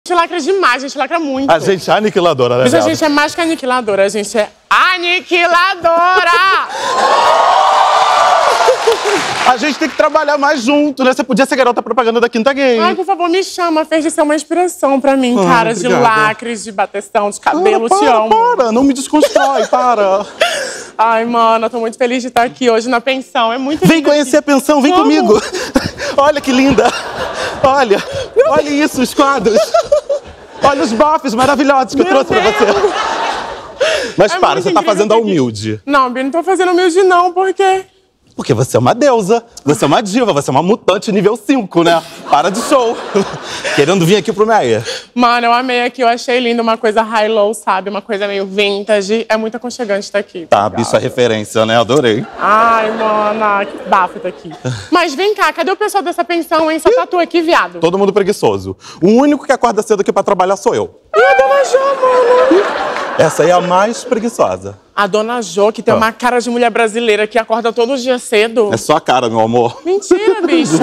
gente lacra demais, a gente lacra muito. A gente é aniquiladora, né? Mas a gente é mais que aniquiladora, a gente é aniquiladora! A gente tem que trabalhar mais junto, né? Você podia ser garota propaganda da Quinta Gay. Ai, por favor, me chama. Fez de ser uma inspiração pra mim, cara. De lacres, de bateção, de cabelo, te amo. Para, não me desconstrói, para. Ai, mano, eu tô muito feliz de estar aqui hoje na pensão. É muito Vem lindo conhecer aqui. a pensão, vem Vamos. comigo. Olha que linda. Olha isso, os quadros. Olha os bofs maravilhosos que eu trouxe pra você. Mas para, muito você tá incrível fazendo a estar aqui. humilde. Não, Bia, não tô fazendo humilde não, por quê? Porque você é uma deusa, você é uma diva, você é uma mutante nível 5, né? Para de show. Querendo vir aqui pro Meyer. Mano, eu amei aqui, eu achei lindo, uma coisa high-low, sabe? Uma coisa meio vintage. É muito aconchegante estar aqui. Tá, bicho, a referência, né? Adorei. Ai, mana, que bafo tá aqui. Mas vem cá, cadê o pessoal dessa pensão, hein? Só tá tu aqui, viado. Todo mundo preguiçoso. O único que acorda cedo aqui pra trabalhar sou eu. E a dona Jo, mano? Essa aí é a mais preguiçosa. A dona Jo, que tem uma cara de mulher brasileira que acorda todo dia cedo. É só a cara, meu amor. Mentira, bicha.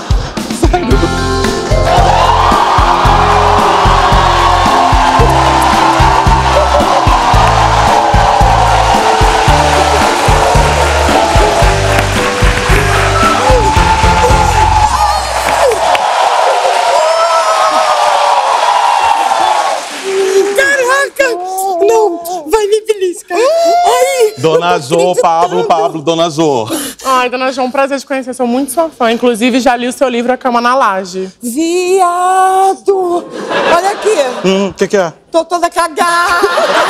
Dona Jo, Pablo, Dona Jo. Ai, dona Jo, um prazer te conhecer. Sou muito sua fã. Inclusive, já li o seu livro A Cama na Laje. Viado! Olha aqui. O que é? Tô toda cagada.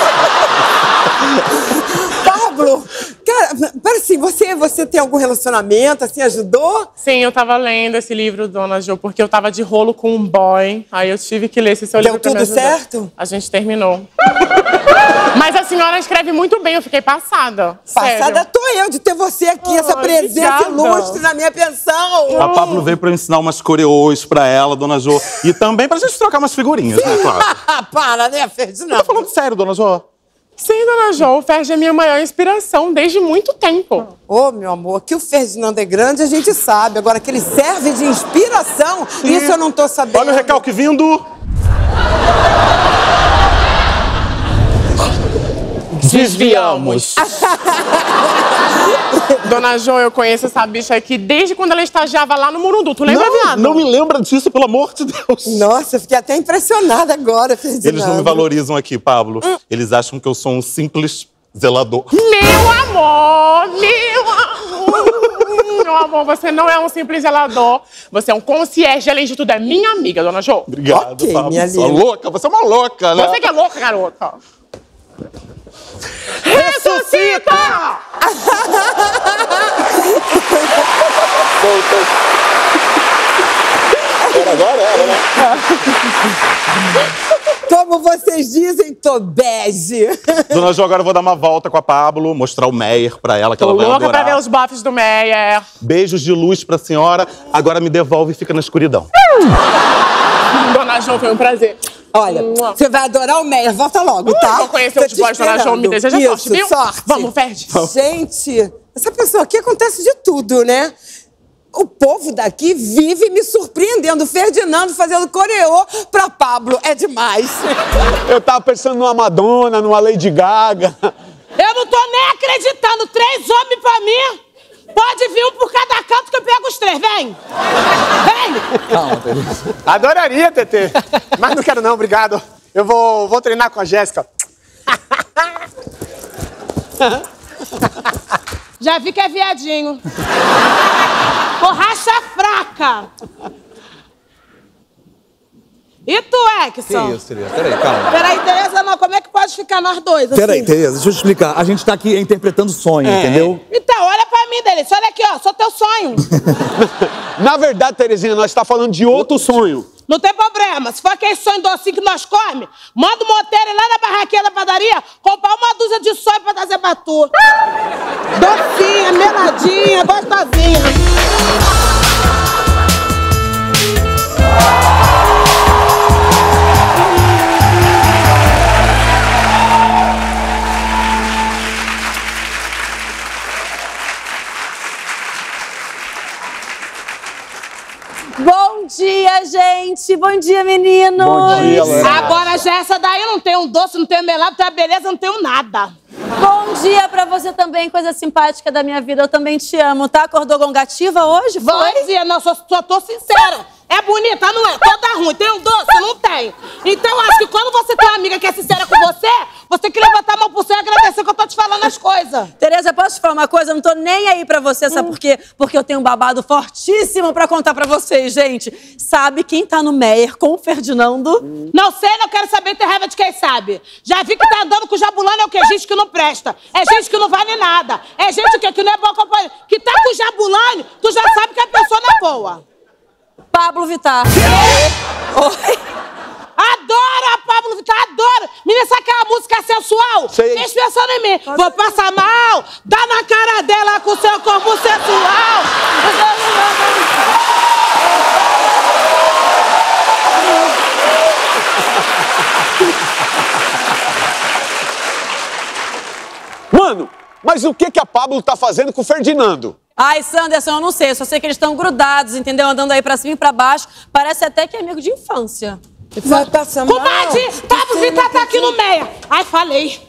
Pablo, cara, pera assim, você tem algum relacionamento, assim, ajudou? Sim, eu tava lendo esse livro, dona Jo, porque eu tava de rolo com um boy. Aí eu tive que ler esse seu livro pra me Deu tudo ajudar. certo? A gente terminou. Mas a senhora escreve muito bem, eu fiquei passada. Passada Sério. tô eu de ter você aqui, essa presença obrigada. ilustre na minha pensão. A Pablo veio pra eu ensinar umas coreôs pra ela, Dona Jo. E também pra gente trocar umas figurinhas, né, claro. Para, né, Ferdinando? Tô falando sério, Dona Jo. Sim, dona Jo, o Ferdi é minha maior inspiração desde muito tempo. Ô, meu amor, que o Ferdinando é grande, a gente sabe. Agora, que ele serve de inspiração, isso eu não tô sabendo. Olha o recalque vindo. Desviamos. Dona Jo, eu conheço essa bicha aqui desde quando ela estagiava lá no Murundu. Tu lembra, viado? Não me lembra disso, pelo amor de Deus. Nossa, eu fiquei até impressionada agora, Ferdinando. Eles não me valorizam aqui, Pablo. Eles acham que eu sou um simples zelador. Meu amor, meu amor. Meu amor, você não é um simples zelador. Você é um concierge, além de tudo, é minha amiga, dona Jo. Obrigado, Ok, Pablo. minha Sua linda. louca, você é uma louca, né? Você que é louca, garota. Ressuscita! Agora era, né? Como vocês dizem, tô bege. Dona Jo, agora eu vou dar uma volta com a Pablo, mostrar o Meyer pra ela, que Tô ela vai louca adorar. pra ver os bafos do Meyer. Beijos de luz pra senhora. Agora me devolve e fica na escuridão. Dona Jo, foi um prazer. Olha, você vai adorar o Meyer. Volta logo, tá? Vou conhecer Tô os te boys, dona Jo, me esperando. deseja Isso, sorte, viu? sorte. Vamos, Ferdi. Gente, essa pessoa aqui acontece de tudo, né? O povo daqui vive me surpreendendo. O Ferdinando fazendo coreô pra Pablo. É demais. Eu tava pensando numa Madonna, numa Lady Gaga. Eu não tô nem acreditando. 3 homens pra mim. Pode vir um por cada canto que eu pego os 3. Vem. Vem. Calma, Tereza. Adoraria, TT. Mas não quero não, obrigado. Eu vou treinar com a Jéssica. Já vi que é viadinho. Borracha fraca. E tu, Exxon? Que isso, Tereza? Peraí, calma. Peraí, Tereza, não. Como é que pode ficar nós dois assim? Peraí, Tereza, deixa eu te explicar. A gente tá aqui interpretando sonho, entendeu? Então, olha pra mim, Delícia. Olha aqui, ó. Sou teu sonho. Na verdade, Terezinha, nós tá falando de outro sonho. Não tem problema. Se for aquele sonho docinho que nós come, manda o moteiro ir lá na barraquinha da padaria comprar uma dúzia de sonho pra trazer pra tu. Docinha, meladinha, gostosinha. Bom dia, gente! Bom dia, meninos! Bom Agora já essa daí não tem um doce, não tem um melado, não tem uma beleza, não tem um nada. Bom dia pra você também, coisa simpática da minha vida. Eu também te amo, tá? Acordou gongativa hoje? Bom dia, não, só tô sincera. É bonita, não é? Toda ruim. Tem um doce? Não tem. Então, eu acho que quando você tem uma amiga que é sincera com você, você tem que levantar a mão pro céu e agradecer que eu tô te falando as coisas. Tereza, posso te falar uma coisa? Eu não tô nem aí pra você, sabe por quê? Porque eu tenho um babado fortíssimo pra contar pra vocês, gente. Sabe quem tá no Meyer com o Ferdinando? Não sei, não quero saber, ter raiva de quem sabe. Já vi que tá andando com o Jabulani, é o quê? Gente que não presta. É gente que não vale nada. É gente o quê? Que não é boa companhia. Que tá com o Jabulani, tu já sabe que a pessoa não é boa. Pablo Vittar. Oi? Adoro a Pablo Vittar, adoro! Menina, sabe aquela música sensual? Sei. Fiz pensando em mim. Vou passar mal, dá na cara dela com seu corpo sensual. Mano, mas o que a Pablo tá fazendo com o Ferdinando? Ai, Sanderson, eu não sei. Eu só sei que eles estão grudados, entendeu? Andando aí pra cima e pra baixo. Parece até que é amigo de infância. Vai passar mal. Comadre, Pablo Vittar tá aqui no meio. Ai, falei.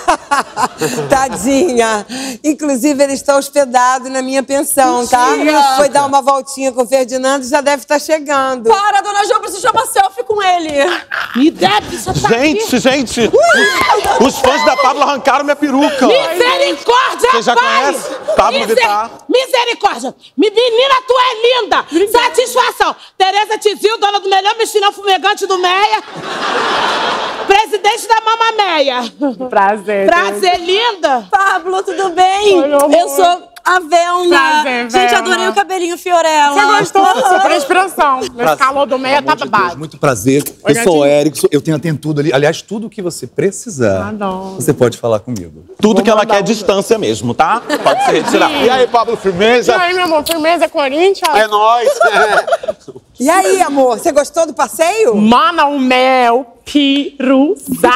Tadinha. Inclusive, ele está hospedado na minha pensão, tá? Foi dar uma voltinha com o Ferdinando e já deve estar chegando. Para, dona Jo, eu preciso tirar uma selfie com ele. Me deve, você tá aqui. Gente! Os fãs da Pablo arrancaram minha peruca. Misericórdia, Você já pai! conhece? Pablo Vittar. Misericórdia! Menina, tu é linda! Satisfação! Tereza Tizil, dona do melhor mexilhão fumegante do Meia. Presidente da Mama Meia. Prazer. Prazer, linda! Pablo, tudo bem? Oi, amor. Eu sou a Velma. Prazer, Gente, Velma. adorei o cabelinho Fiorella. Você gostou? Super inspiração. Nesse calor do meio tá babado. Muito prazer. Oi, Eu sou o gatinho. Érico, eu tenho tudo ali. Aliás, tudo que você precisar, Adoro. você pode falar comigo. Tudo que ela quer é distância mesmo, tá? Pode se retirar. E aí, Pablo, E firmeza? aí, meu amor, firmeza, Corinthians? É nóis. E aí, amor, você gostou do passeio? Mana, o mel, piruzal.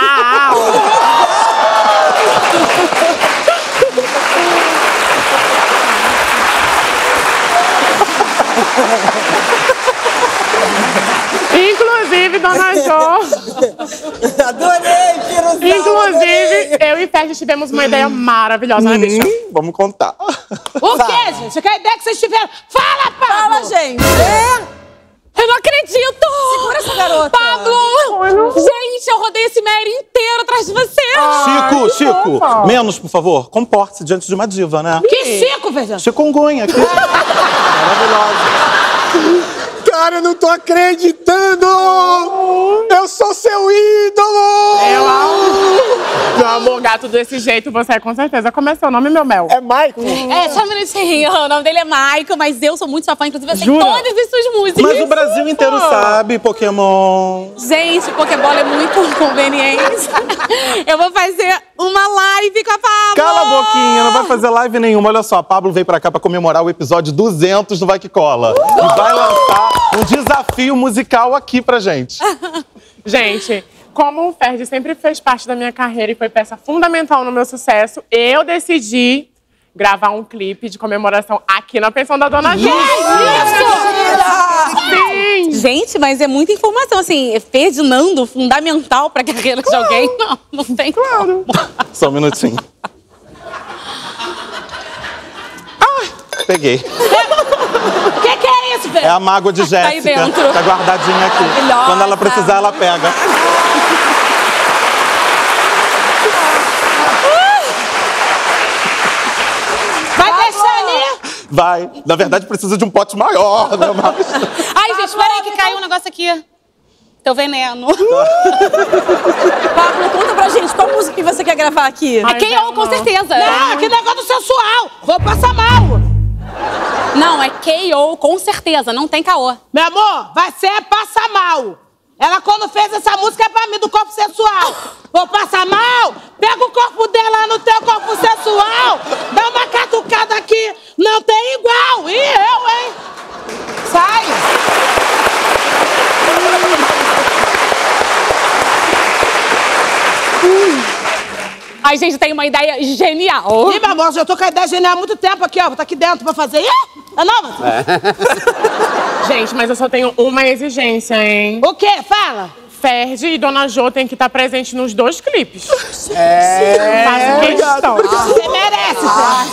Inclusive, dona Jo. Adorei, piruzal. Inclusive, eu e Ferdi tivemos uma ideia maravilhosa, né, bicho? Vamos contar. O quê, gente? Que a ideia que vocês tiveram? Fala, Pablo! Fala, gente. Eu não acredito! Segura essa garota. Pablo! Gente, eu rodei esse Meyer inteiro atrás de você! Chico, menos, por favor. Comporte-se diante de uma diva, né? Que Chico, Fernando? Chikungunya aqui. Maravilhosa. Cara, eu não tô acreditando! Eu sou seu ídolo! Eu amo. Meu amor, gato desse jeito, você com certeza. Como é seu nome, meu mel? É Michael? É, só um minutinho. O nome dele é Michael, mas eu sou muito sua fã. Inclusive, eu sei Jura? todas as suas músicas. Mas o Brasil inteiro sabe, Pokémon. Gente, Pokébola é muito conveniente. Eu vou fazer uma live com a Pablo. Cala a boquinha, não vai fazer live nenhuma. Olha só, a Pablo veio pra cá pra comemorar o episódio 200 do Vai Que Cola. E vai lançar um desafio musical aqui pra gente. Gente, como o Ferdi sempre fez parte da minha carreira e foi peça fundamental no meu sucesso, eu decidi gravar um clipe de comemoração aqui na pensão da Dona Jo. Sim! Gente, mas é muita informação, assim, Ferdinando, fundamental pra carreira de alguém. Não tem como. Só um minutinho. Peguei. O que é isso, velho? É a mágoa de Jéssica. aí dentro. Tá guardadinha aqui. Maravilhosa. Quando ela precisar, ela pega. Vai deixar ali? Vai. Na verdade, precisa de um pote maior, né? Mas... Ai, gente, peraí que caiu um negócio aqui. Teu veneno. Pablo, conta pra gente, qual música que você quer gravar aqui? É K.O., com certeza. Não, que negócio sensual. Vou passar mal. Não, é K.O., com certeza, não tem caô. Meu amor, vai ser passar mal. Ela, quando fez essa música, é pra mim, do corpo sensual. Vou passar mal, pega o corpo dela no teu corpo sensual, dá uma catucada aqui, não tem igual. E eu, hein? Sai. Ai, gente, tem uma ideia genial. Ih, meu amor, já tô com a ideia genial há muito tempo aqui, ó. Vou tá aqui dentro pra fazer. Ih, é nova? Gente, mas eu só tenho uma exigência, hein? O quê? Fala. Ferdi e Dona Jo tem que estar presente nos 2 clipes. Faço questão. Você merece,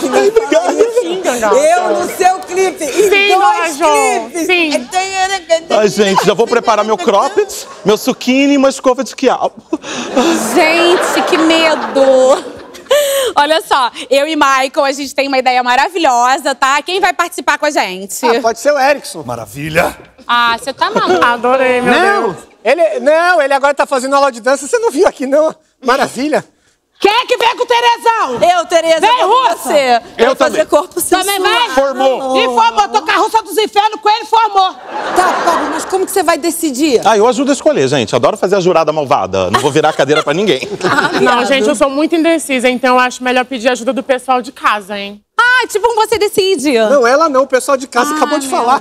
Eu no seu clipe. Sim, Dona Jo. Sim. Ai, gente, já vou preparar meu cropped, meu zucchini e uma escova de quiabo. Gente, que medo! Olha só, eu e Michael, a gente tem uma ideia maravilhosa, tá? Quem vai participar com a gente? Pode ser o Erickson. Maravilha. Ah, você tá maluco. Adorei, meu Deus. Ele agora tá fazendo aula de dança. Você não viu aqui, não? Maravilha. Quem é que vem com o Terezão? Eu, Tereza, Vem, vou com Russa. você. Eu fazer também. corpo sensual. Também vai? Formou. E formou. Tô com a Russa dos Infernos com ele, formou. Tá, Pablo, mas como que você vai decidir? Ah, eu ajudo a escolher, gente. Adoro fazer a jurada malvada. Não vou virar a cadeira pra ninguém. Não, gente, eu sou muito indecisa, então eu acho melhor pedir ajuda do pessoal de casa, hein? Ah, tipo, você decide. Não, ela não. O pessoal de casa acabou de falar.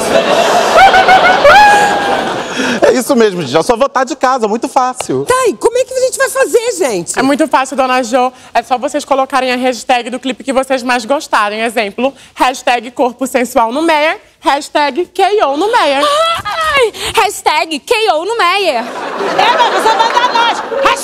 É isso mesmo, gente. Eu só vou estar de casa, muito fácil. Tá, e como é que a gente vai fazer, gente? É muito fácil, Dona Jo. É só vocês colocarem a hashtag do clipe que vocês mais gostarem. Exemplo, hashtag corpo sensual no Meyer, hashtag KO no Meyer. Ai, hashtag KO no Meyer. Mas você vai dar nós.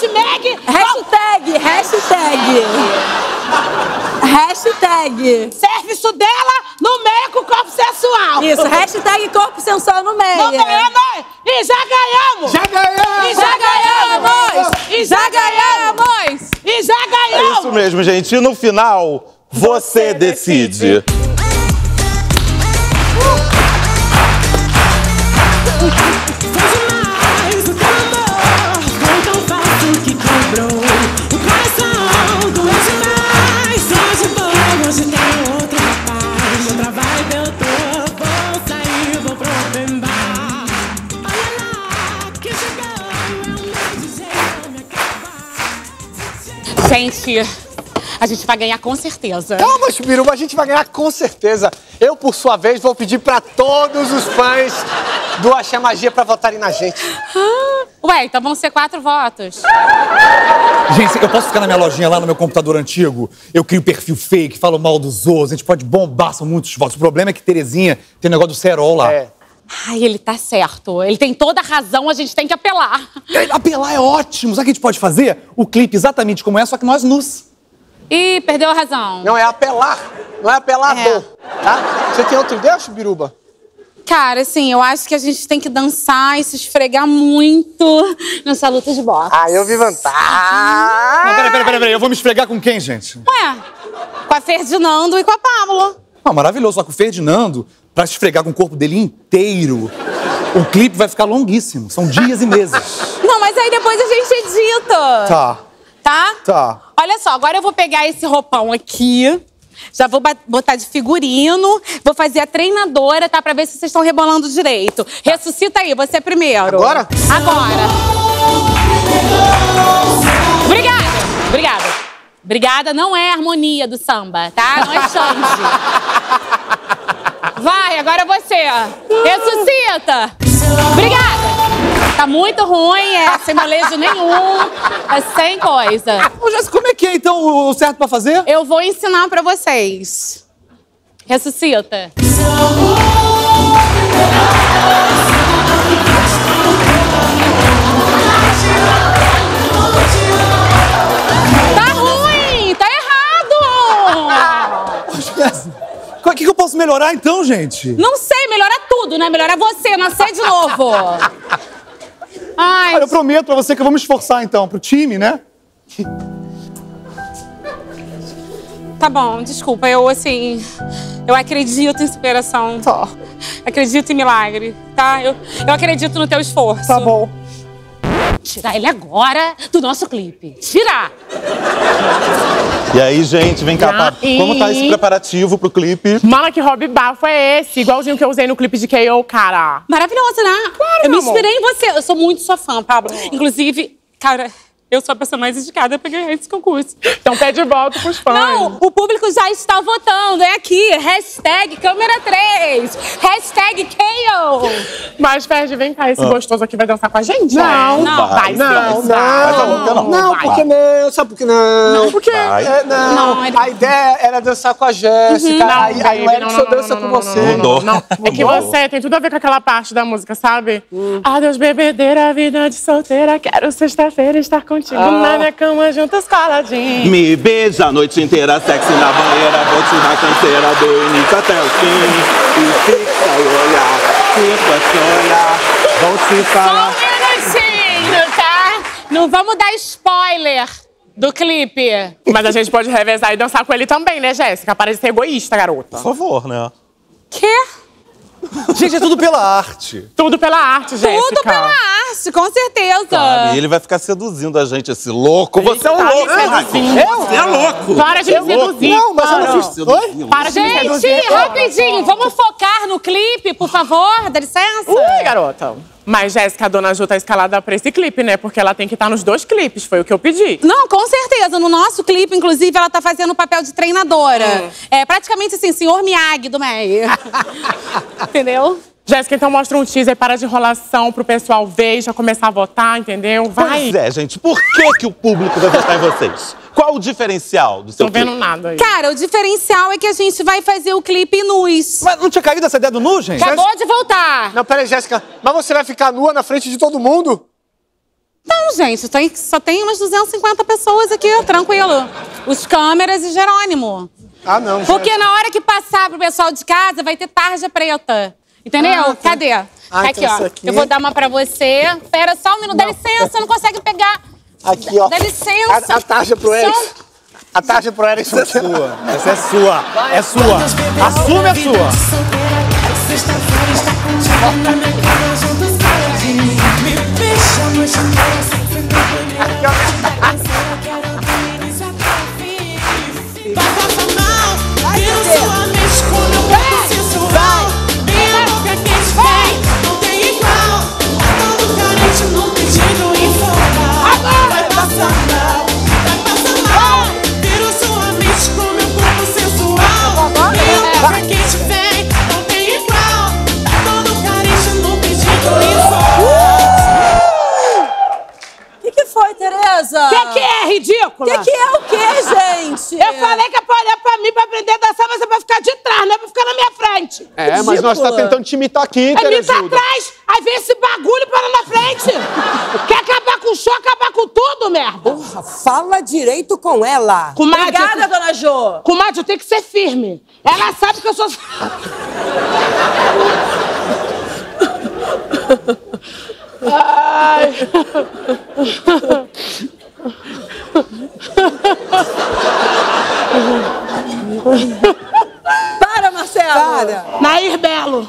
Hashtag. Serviço dela no meio com o corpo sensual. Isso, hashtag corpo sensual no meio. Não ganhamos. E já ganhamos. Já ganhamos. E já ganhamos. E já ganhamos. E já É ganhamos. isso mesmo, gente. E no final, você decide. Gente, a gente vai ganhar com certeza. Calma, Chubiruba, a gente vai ganhar com certeza. Eu, por sua vez, vou pedir pra todos os fãs do Axé Magia pra votarem na gente. Ué, então vão ser 4 votos. Gente, eu posso ficar na minha lojinha lá no meu computador antigo? Eu crio perfil fake, falo mal dos outros, a gente pode bombar, são muitos votos. O problema é que Terezinha tem um negócio do cerol lá. Ai, ele tá certo. Ele tem toda a razão, a gente tem que apelar. Apelar é ótimo. Sabe o que a gente pode fazer? O clipe exatamente como é, só que nós nus. Ih, perdeu a razão. Não, é apelar. Não é apelador, tá? Você tem outra ideia, Chubiruba? Cara, assim, eu acho que a gente tem que dançar e se esfregar muito nessa luta de boxe. Ah, eu vi vantagem. Não, peraí. Eu vou me esfregar com quem, gente? Ué, com a Ferdinando e com a Pablo. Ah, maravilhoso. Só que o Ferdinando, pra se esfregar com o corpo dele inteiro, o clipe vai ficar longuíssimo. São dias e meses. Não, mas aí depois a gente edita. Tá. Tá? Tá. Olha só, agora eu vou pegar esse roupão aqui, já vou botar de figurino, vou fazer a treinadora, tá? Pra ver se vocês estão rebolando direito. Ressuscita aí, você primeiro. Agora? Agora. Obrigada. Obrigada não é harmonia do samba, tá? Não é Xande. Vai, agora você. Ressuscita. Obrigada. Tá muito ruim, sem molejo nenhum, sem coisa. Ô, Jéssica, como é que é, então, o certo pra fazer? Eu vou ensinar pra vocês. Ressuscita. Tá ruim, tá errado. O que eu posso melhorar, então, gente? Não sei, melhora tudo, né? Melhora você, nascer de novo. Ai, Olha, eu prometo pra você que eu vou me esforçar, então, pro time, né? tá bom, desculpa, eu acredito em superação. Tá. Acredito em milagre, tá? Eu acredito no teu esforço. Tá bom. Tirar ele agora do nosso clipe. Tirar! E aí, gente, vem cá, Pablo. Como tá esse preparativo pro clipe? Mano, que hobby bafo é esse? Igualzinho que eu usei no clipe de KO, cara. Maravilhoso, né? Claro, eu me meu amor. inspirei em você. Eu sou muito sua fã, Pablo. Inclusive, cara, Eu sou a pessoa mais indicada pra ganhar esse concurso. Então pede voto pros fãs. Não, o público já está votando. É aqui, hashtag câmera 3, hashtag KO. Mas, Ferdi, vem cá, esse gostoso aqui vai dançar com a gente? Não. Não. Vai, Não, não. por que não? Sabe por que não? Não, por quê? Não, A ideia era dançar com a Jéssica. Aí o Erickson dança com você. Mudou. Não, é que você tem tudo a ver com aquela parte da música, sabe? Adeus, bebedeira, vida de solteira. Quero sexta-feira estar contigo na minha cama, juntos coladinhos. Me beija a noite inteira, sexy na banheira. Vou te dar canseira do início até o fim. E fica a olhar, fica a olhar. Vou te falar. Só um minutinho, tá? Não vamos dar spoiler do clipe. Mas a gente pode revezar e dançar com ele também, né, Jéssica? Para de ser egoísta, garota. Por favor, né? Quê? Gente, é tudo pela arte. Tudo pela arte, Jéssica. Tudo pela arte, com certeza. Sabe? E ele vai ficar seduzindo a gente, esse louco. Você é um tá louco, me seduzindo. Você é louco. Para de me seduzir. Não, mas eu não Para. fiz. Oi? Para de me Gente, seduzir. rapidinho, vamos focar no clipe, por favor? Dá licença? Ui, garota. Mas, Jéssica, a dona Ju tá escalada pra esse clipe, né? Porque ela tem que estar nos 2 clipes, foi o que eu pedi. Não, com certeza. No nosso clipe, inclusive, ela tá fazendo o papel de treinadora. É praticamente assim, senhor Miyagi do Meyer. Entendeu? Jéssica, então mostra um teaser para de enrolação pro pessoal ver e já começar a votar, entendeu? Vai. Pois é, gente. Por que o público vai votar em vocês? Qual o diferencial do seu Tô vendo clipe? nada aí. Cara, o diferencial é que a gente vai fazer o clipe nus. Mas não tinha caído essa ideia do nu, gente? Acabou de voltar. Não, peraí, Jéssica. Mas você vai ficar nua na frente de todo mundo? Não, gente, só tem umas 250 pessoas aqui, tranquilo. Os câmeras e Jerônimo. Ah, não. Porque na hora que passar pro pessoal de casa, vai ter tarja preta. Entendeu? Cadê? Aqui, então ó. isso aqui. Eu vou dar uma pra você. Pera só um minuto. Dá licença, não consegue pegar. Aqui, ó. Dá licença. A tarja pro Erickson. A tarja pro Erickson. Essa é sua. Essa é sua. É sua. Assume a sua. Sexta-feira está contigo na minha cama, juntos coladinhos. Me beija a noite inteira, sempre na banheira. Eu quero ver isso até o fim. Vai passar mal, viro sua mente com meu corpo sensual. Minha boca quente vem, não tem igual. Tá todo carente num pedido informal. Vai passar mal, viro sua mente com meu corpo sensual. Minha boca quente vem, não tem igual. Tá todo carente num pedido informal. O que foi, Tereza? Que é, ridícula? Que é o quê, gente? Eu falei que é pra olhar pra mim pra aprender a dançar, mas é pra ficar de trás, não é pra ficar na minha frente. É, mas nós tá tentando te imitar aqui, É me tá Terezuda. atrás, aí vem esse bagulho para na frente. Quer acabar com o show, acabar com tudo, merda. Porra, fala direito com ela. Comadre, Obrigada, dona Jo. comadre, eu tenho que ser firme. Ela sabe que eu sou... Ai. Para, Marcelo. Para. Nair Belo.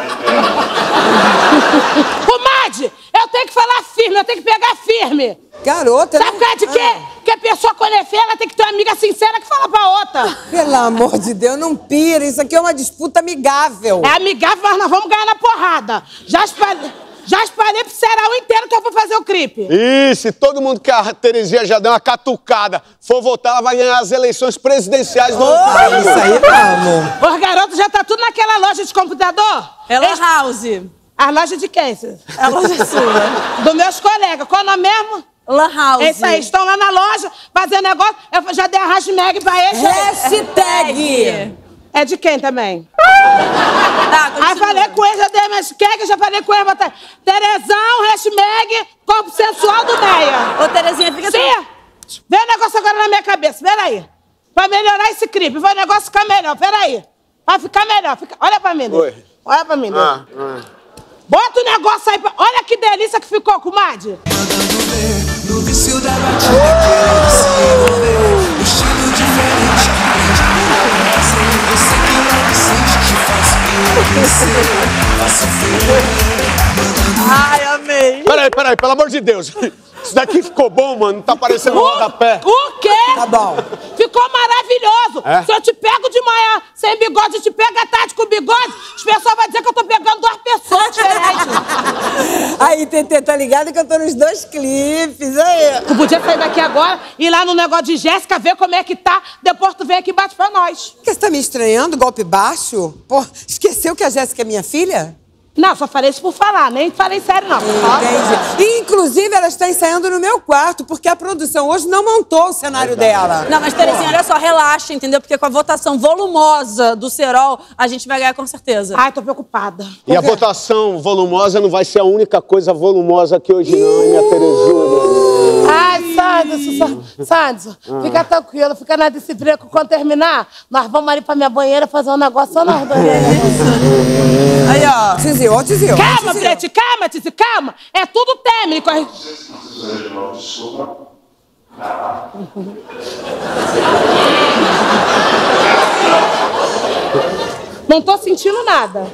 Comadre, eu tenho que falar firme, eu tenho que pegar firme. Garota, Sabe por causa de quê? Que a pessoa, quando é feia, ela tem que ter uma amiga sincera que fala pra outra. Pelo amor de Deus, não pira. Isso aqui é uma disputa amigável. É amigável, mas nós vamos ganhar na porrada. Já espalhei pro Ceará inteiro que eu vou fazer o clipe. E se todo mundo que a Terezinha já deu uma catucada for votar, ela vai ganhar as eleições presidenciais do ano que vem. Isso aí, vamos. Os garotos já tá tudo naquela loja de computador. Ela House. A loja de quem? A loja sua. Dos meus colegas. Qual é o nome mesmo? Lan House. É isso aí, estão lá na loja fazendo negócio. Eu já dei a hashtag pra eles. Hashtag. É de quem também? Tá, Aí falei com eles, já dei a hashtag, já falei com eles, botar Terezão, hashtag, corpo sensual do Meia. Ô, Terezinha, fica Sim, vem um negócio agora na minha cabeça, peraí. Pra melhorar esse clipe, vai o negócio ficar melhor, peraí. Vai ficar melhor, olha pra mim. Oi. Olha pra mim. Bota o negócio aí, olha que delícia que ficou, comadre. Mandando ver, no vício da batida, querendo se envolver. Estilo diferente, aprende a você que logo sente que faço enlouquecer. Faço ferver. Ai, amei. Peraí, Peraí, pelo amor de Deus. Isso daqui ficou bom, mano. Não tá parecendo um rodapé. O quê? Tá bom. Ficou maravilhoso. É? Se eu te pego de manhã sem bigode, eu te pego à tarde com bigode, as pessoas vão dizer que eu tô pegando 2 pessoas diferentes. Aí, Tetê, tá ligado que eu tô nos 2 clipes, aí. Tu podia sair daqui agora, ir lá no negócio de Jéssica, ver como é que tá, depois tu vem aqui e bate pra nós. Por que você tá me estranhando? Golpe baixo? Pô, esqueceu que a Jéssica é minha filha? Não, só falei isso por falar, nem falei sério, não. Entendi. E, inclusive, ela está ensaiando no meu quarto, porque a produção hoje não montou o cenário dela. Não, mas Terezinha, olha só, relaxa, entendeu? Porque com a votação volumosa do Serol, a gente vai ganhar com certeza. Ai, tô preocupada. E a votação volumosa não vai ser a única coisa volumosa aqui hoje não, hein, minha Terezinha? Ai, Sanderson, fica tranquilo, fica na disciplina que quando terminar, nós vamos ali pra minha banheira fazer um negócio só nós dois. Aí, ó. Tizio. Calma, Brete, calma, Tizi, calma. É tudo técnico. Não tô sentindo nada.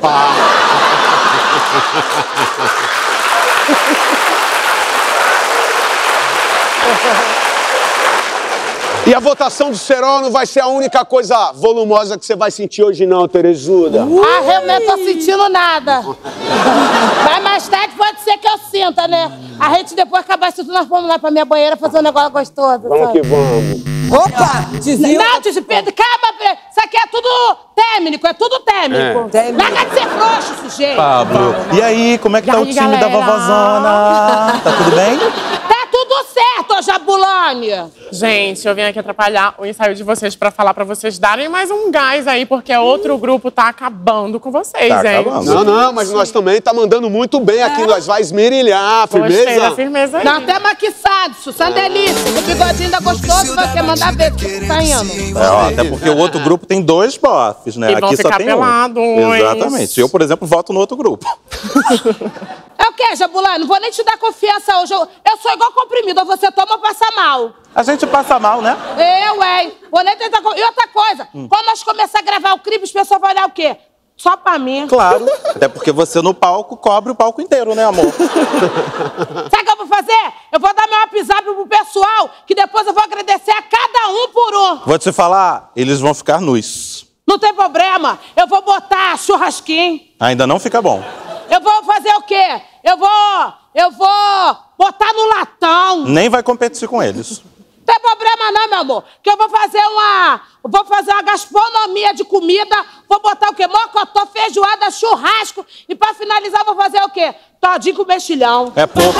E a votação do Serol não vai ser a única coisa volumosa que você vai sentir hoje não, Terezuda. Ah, eu não tô sentindo nada. Mas mais tarde pode ser que eu sinta, né? A gente depois acabar isso tudo, nós vamos lá pra minha banheira fazer um negócio gostoso. Vamos sabe? que vamos. Opa! Tizinho. Não, Tizi Pedro, calma, Brete. Isso aqui é tudo técnico, é tudo técnico. Larga de ser frouxo, sujeito. Pablo, e aí, como é que tá o time da galera? vovózona? Tá tudo bem? Tá tudo certo, ô Jabulani. Gente, eu vim aqui atrapalhar o ensaio de vocês pra falar pra vocês darem mais um gás aí, porque outro grupo tá acabando com vocês, Tá hein? acabando. Não, mas nós também tá mandando muito bem aqui. Nós vai esmerilhar, Gostei da firmeza? firmeza aí. Nós temos aqui Sadson, Sandelícia, o bigodinho da gostoso, vai querer mandar ver que tá indo. É, ó, até porque o outro grupo tem 2 bofs, né? E vão Aqui só ficar tem pelados. Exatamente. Eu, por exemplo, voto no outro grupo. É o quê, Jabulani? Não vou nem te dar confiança hoje. Eu sou igual comprimido, ou você toma ou passa mal. A gente passa mal, né? Hein? Vou nem tentar... E outra coisa, quando nós começar a gravar o clipe, as pessoas vão olhar o quê? Só pra mim. Claro. Até porque você no palco cobre o palco inteiro, né, amor? Sabe o que eu vou fazer? Eu vou dar meu WhatsApp pro pessoal, que depois eu vou agradecer a cada um por um. Vou te falar, eles vão ficar nus. Não tem problema. Eu vou botar churrasquinho. Ainda não fica bom. Eu vou fazer o quê? Eu vou botar no latão. Nem vai competir com eles. Não tem problema não, meu amor. Que eu vou fazer uma gastronomia de comida. Vou botar o quê? Mocotó, feijoada, churrasco. E pra finalizar, vou fazer o quê? Todinho com mexilhão. É pouco.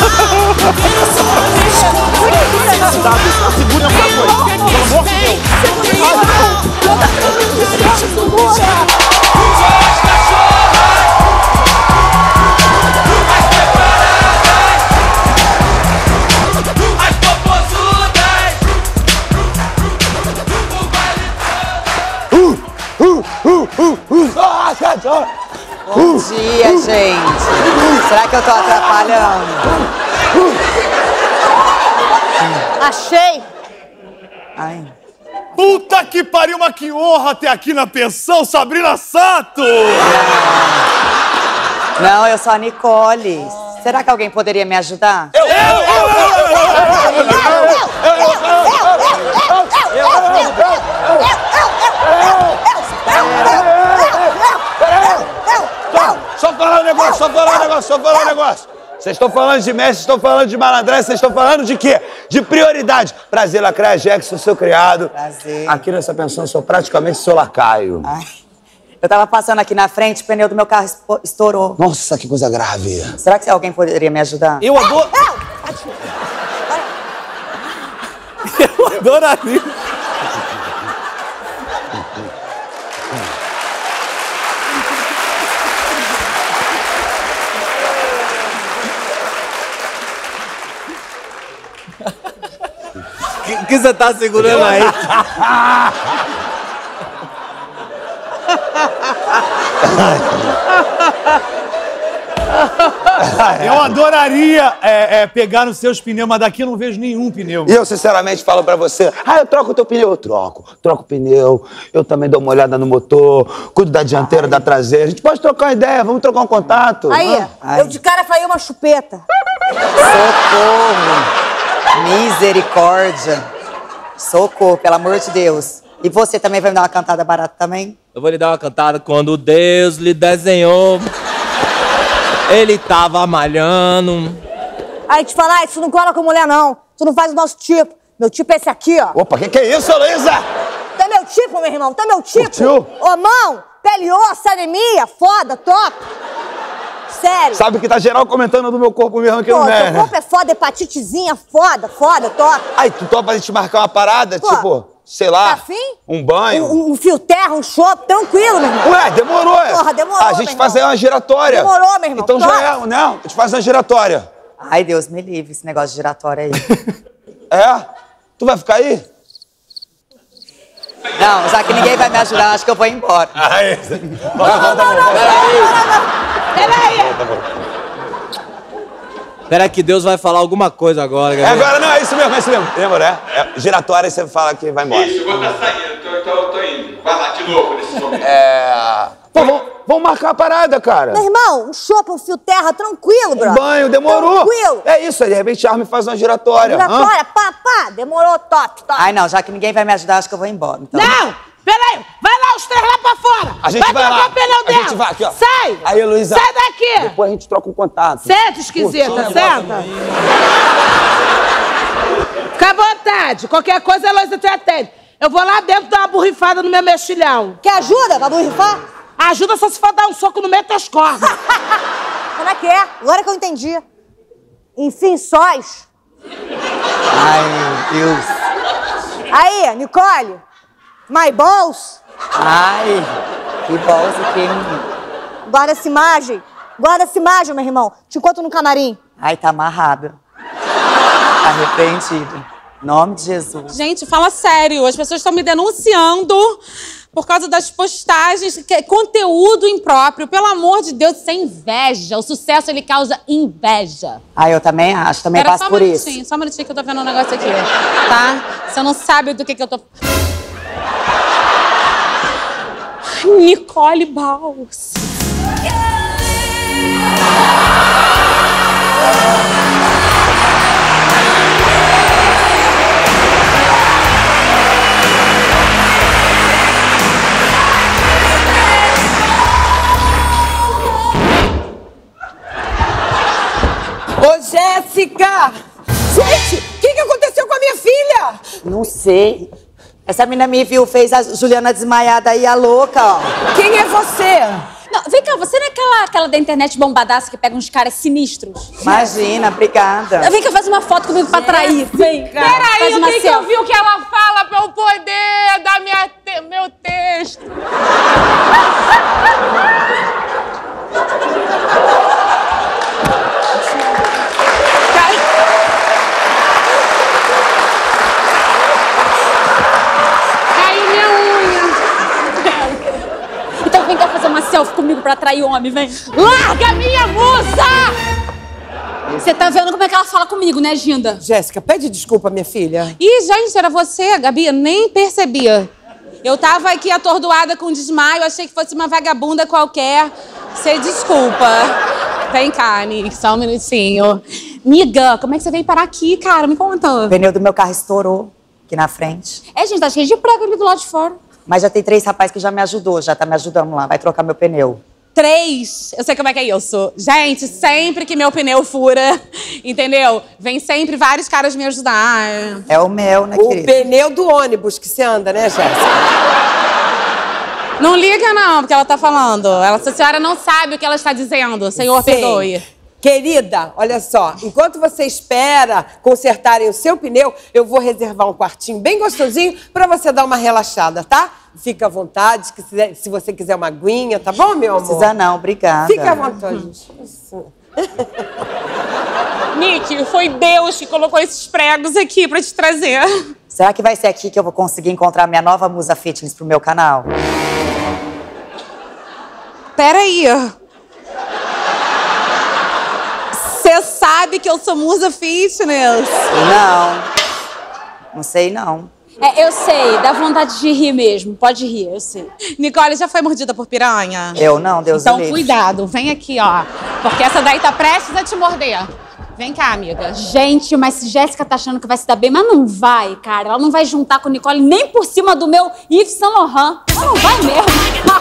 Bom dia, gente. Será que eu tô atrapalhando? Achei. Ai. Puta que pariu, mas que honra ter aqui na pensão Sabrina Sato! Não, eu sou a Nicole. Será que alguém poderia me ajudar? Só falar um negócio. Vocês estão falando de mestre, vocês estão falando de malandragem, vocês estão falando de quê? De prioridade. Prazer, Lacraia Jackson, seu criado. Prazer. Aqui nessa pensão, sou praticamente seu lacaio. Ai. Eu tava passando aqui na frente, o pneu do meu carro estourou. Nossa, que coisa grave. Será que alguém poderia me ajudar? Eu adoro... Eu adoraria. O que você tá segurando aí? Eu adoraria pegar nos seus pneus, mas daqui eu não vejo nenhum pneu. E eu, sinceramente, falo pra você, eu troco o teu pneu, eu troco o pneu, eu também dou uma olhada no motor, cuido da dianteira, da traseira, a gente pode trocar uma ideia, vamos trocar um contato. Aí, eu de cara falei uma chupeta. Socorro. Misericórdia. Socorro, pelo amor de Deus. E você também vai me dar uma cantada barata também? Eu vou lhe dar uma cantada. Quando Deus lhe desenhou, ele tava malhando. Aí te falar, isso não cola com mulher, não. Tu não faz o nosso tipo. Meu tipo é esse aqui, ó. Opa, que é isso, Luísa? Tá meu tipo, meu irmão, tá meu tipo. Curtiu? Ô, mão, pele e osso, anemia, foda, top. Sério. Sabe que tá geral comentando do meu corpo mesmo aqui no Teu corpo é foda, hepatitezinha, foda, top. Aí, tu topa a gente marcar uma parada, Pô, tipo, sei lá, tá afim? um banho? Um fio terra, um chopp, tranquilo, meu irmão. Ué, demorou. Porra, demorou, A gente meu faz aí irmão. uma giratória. Demorou, meu irmão. Então já é, né? A gente faz uma giratória. Ai, Deus me livre, esse negócio de giratória aí. É? Tu vai ficar aí? Não, já que ninguém vai me ajudar, acho que eu vou embora. Pera que Deus vai falar alguma coisa agora. É agora, não, é isso mesmo. Lembra, né? Giratória, você fala que vai embora. Isso, eu vou estar saindo, tô indo. Vai lá, de novo, nesse momento. Pô, vamos marcar a parada, cara. Meu irmão, um chopp, um fio terra, tranquilo, bro. Um banho, demorou. Tranquilo. É isso, aí de repente a Armin faz uma giratória. Giratória, pá, demorou, top. Ai, não, já que ninguém vai me ajudar, acho que eu vou embora. Então. Não! Peraí! Vai lá, os três lá pra fora! A gente vai lá. trocar o pneu dela! A gente vai aqui, ó. Sai! Aí, Luísa. Sai daqui! Depois a gente troca o contato. Senta, esquisita, senta! Fica à vontade. Qualquer coisa, a Luísa te atende. Eu vou lá dentro dar uma borrifada no meu mexilhão. Quer ajuda pra borrifar? Ajuda só se for dar um soco no meio das cordas. Como é que é? Agora que eu entendi. Enfim, sós. Ai, meu Deus. Aí, Nicole. My balls. Ai, que balls aqui. Guarda essa imagem, meu irmão. Te encontro no camarim. Ai, tá amarrado. Tá repreendido. Em nome de Jesus. Gente, fala sério. As pessoas estão me denunciando por causa das postagens, que é conteúdo impróprio. Pelo amor de Deus, isso é inveja. O sucesso, ele causa inveja. Ah, eu também acho. Também passo por isso. Só um minutinho que eu tô vendo um negócio aqui, tá? Você não sabe do que eu tô... Nicole Balls. Ô, Jéssica! Gente, o que aconteceu com a minha filha? Não sei. Essa menina me viu, fez a Juliana desmaiada aí, a louca, ó. Quem é você? Não, vem cá, você não é aquela da internet bombadaça que pega uns caras sinistros? Imagina, obrigada. Vem cá, faz uma foto comigo pra atrair. Vem. Peraí, Faz eu uma tenho que selfie. ouvir o que ela fala pra eu poder dar meu texto. Caiu minha unha. Então vem cá fazer uma selfie comigo pra atrair homem, vem. Larga minha musa! Você tá vendo como é que ela fala comigo, né, Ginda? Jéssica, pede desculpa, minha filha. Ih, gente, era você, Gabi? Eu nem percebia. Eu tava aqui atordoada com desmaio, achei que fosse uma vagabunda qualquer. Você desculpa. Vem cá, Nick, só um minutinho. Miga, como é que você veio parar aqui, cara? Me conta. O pneu do meu carro estourou aqui na frente. É, gente, tá cheio de prego ali do lado de fora. Mas já tem 3 rapazes que já me ajudou, já tá me ajudando lá. Vai trocar meu pneu. 3. Eu sei como é que é isso. Gente, sempre que meu pneu fura, entendeu? Vem sempre vários caras me ajudar. É o mel, né, O querida? pneu do ônibus que você anda, né, Jéssica? Não liga não, porque ela tá falando. Essa senhora não sabe o que ela está dizendo. Senhor, Sei. perdoe. Querida, olha só, enquanto você espera consertarem o seu pneu, eu vou reservar um quartinho bem gostosinho pra você dar uma relaxada, tá? Fica à vontade, se você quiser uma aguinha, tá bom, meu amor? Não precisa não, obrigada. Fica à vontade. Nick, foi Deus que colocou esses pregos aqui pra te trazer. Será que vai ser aqui que eu vou conseguir encontrar minha nova musa fitness pro meu canal? Peraí. Você sabe que eu sou musa fitness? Não sei não. É, eu sei, dá vontade de rir mesmo. Pode rir, eu sei. Nicole, já foi mordida por piranha? Eu não, Deus Então, o livre. cuidado, vem aqui, ó. Porque essa daí tá prestes a te morder. Vem cá, amiga. Gente, mas se Jéssica tá achando que vai se dar bem, mas não vai, cara. Ela não vai juntar com Nicole nem por cima do meu Yves Saint Laurent. Ela não vai mesmo.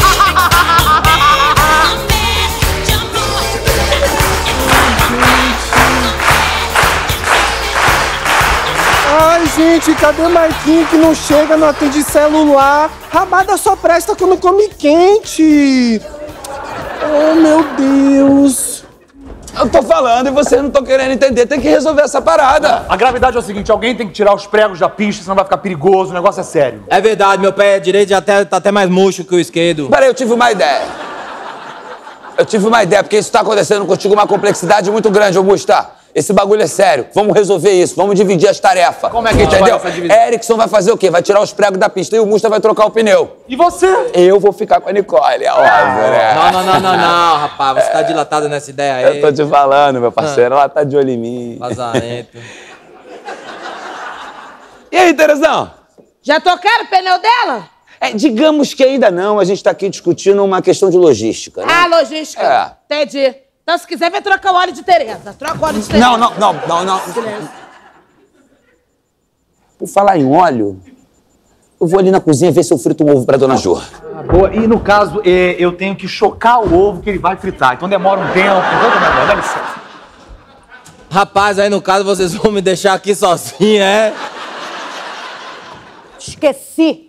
Ai, gente, cadê Marquinhos que não chega, não atende celular? Rabada só presta quando come quente. Oh, meu Deus. Eu tô falando e vocês não estão querendo entender. Tem que resolver essa parada. A gravidade é o seguinte, alguém tem que tirar os pregos da pista, senão vai ficar perigoso, o negócio é sério. É verdade, meu pé direito já tá até mais murcho que o esquerdo. Peraí, eu tive uma ideia. Porque isso tá acontecendo contigo uma complexidade muito grande, Augusta. Esse bagulho é sério. Vamos resolver isso. Vamos dividir as tarefas. Como é que entendeu? vai essa divisão? Erickson vai fazer o quê? Vai tirar os pregos da pista e o Musta vai trocar o pneu. E você? Eu vou ficar com a Nicole, é óbvio, né? Não, rapaz. Você tá dilatado nessa ideia aí. Eu tô te falando, meu parceiro. Ela tá de olho em mim. Vazamento. E aí, Terezão? Já trocaram o pneu dela? Digamos que ainda não. A gente tá aqui discutindo uma questão de logística, né? Ah, logística. Entendi. Então, se quiser, vai trocar o óleo de Tereza. Troca o óleo de Tereza. Não. Por falar em óleo, eu vou ali na cozinha ver se eu frito um ovo pra Dona Jo. Boa. E no caso, eu tenho que chocar o ovo que ele vai fritar. Então demora um tempo. Dá licença. Rapaz, aí no caso vocês vão me deixar aqui sozinho, é? Esqueci.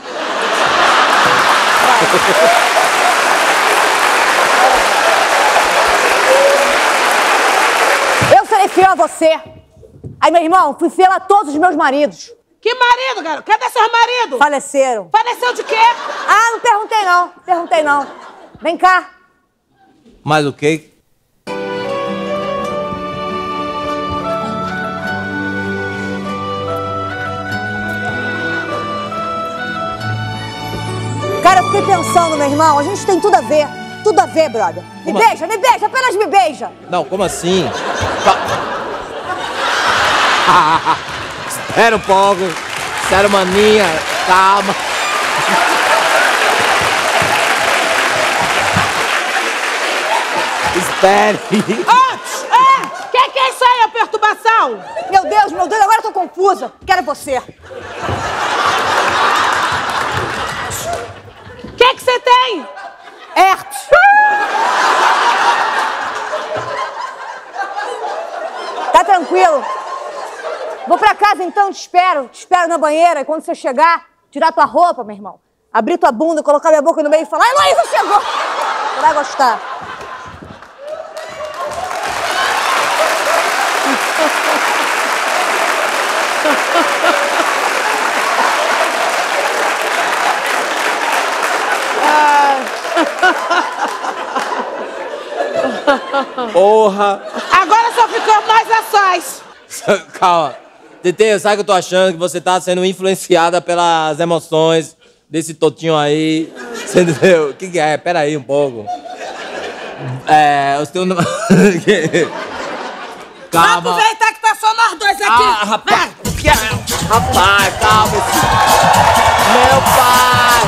Eu serei fiel a você. Aí, meu irmão, fui fiel a todos os meus maridos. Que marido, garoto? Cadê seus maridos? Faleceram. Faleceu de quê? Ah, não perguntei não. Vem cá. Mas o quê? Cara, eu fiquei pensando, meu irmão, a gente tem tudo a ver. Tudo a ver, brother. Me beija, apenas me beija. Não, como assim? Espera um pouco. Sério, maninha. Calma. Espere. Que é isso aí, a perturbação? Meu Deus, agora eu tô confusa. Quero você. O que você tem? Herpes. Tá tranquilo. Vou pra casa então, te espero na banheira. E quando você chegar, tirar tua roupa, meu irmão. Abrir tua bunda, colocar minha boca no meio e falar: Heloísa chegou! Você vai gostar. Porra. Agora só ficou mais ações. Calma. Tete, sabe o que eu tô achando? Que você tá sendo influenciada pelas emoções desse totinho aí. Você entendeu? O que é? Pera aí um pouco. Os teus... Calma. Aproveita que tá só nós dois aqui. Rapaz. Rapaz, calma. Meu pai.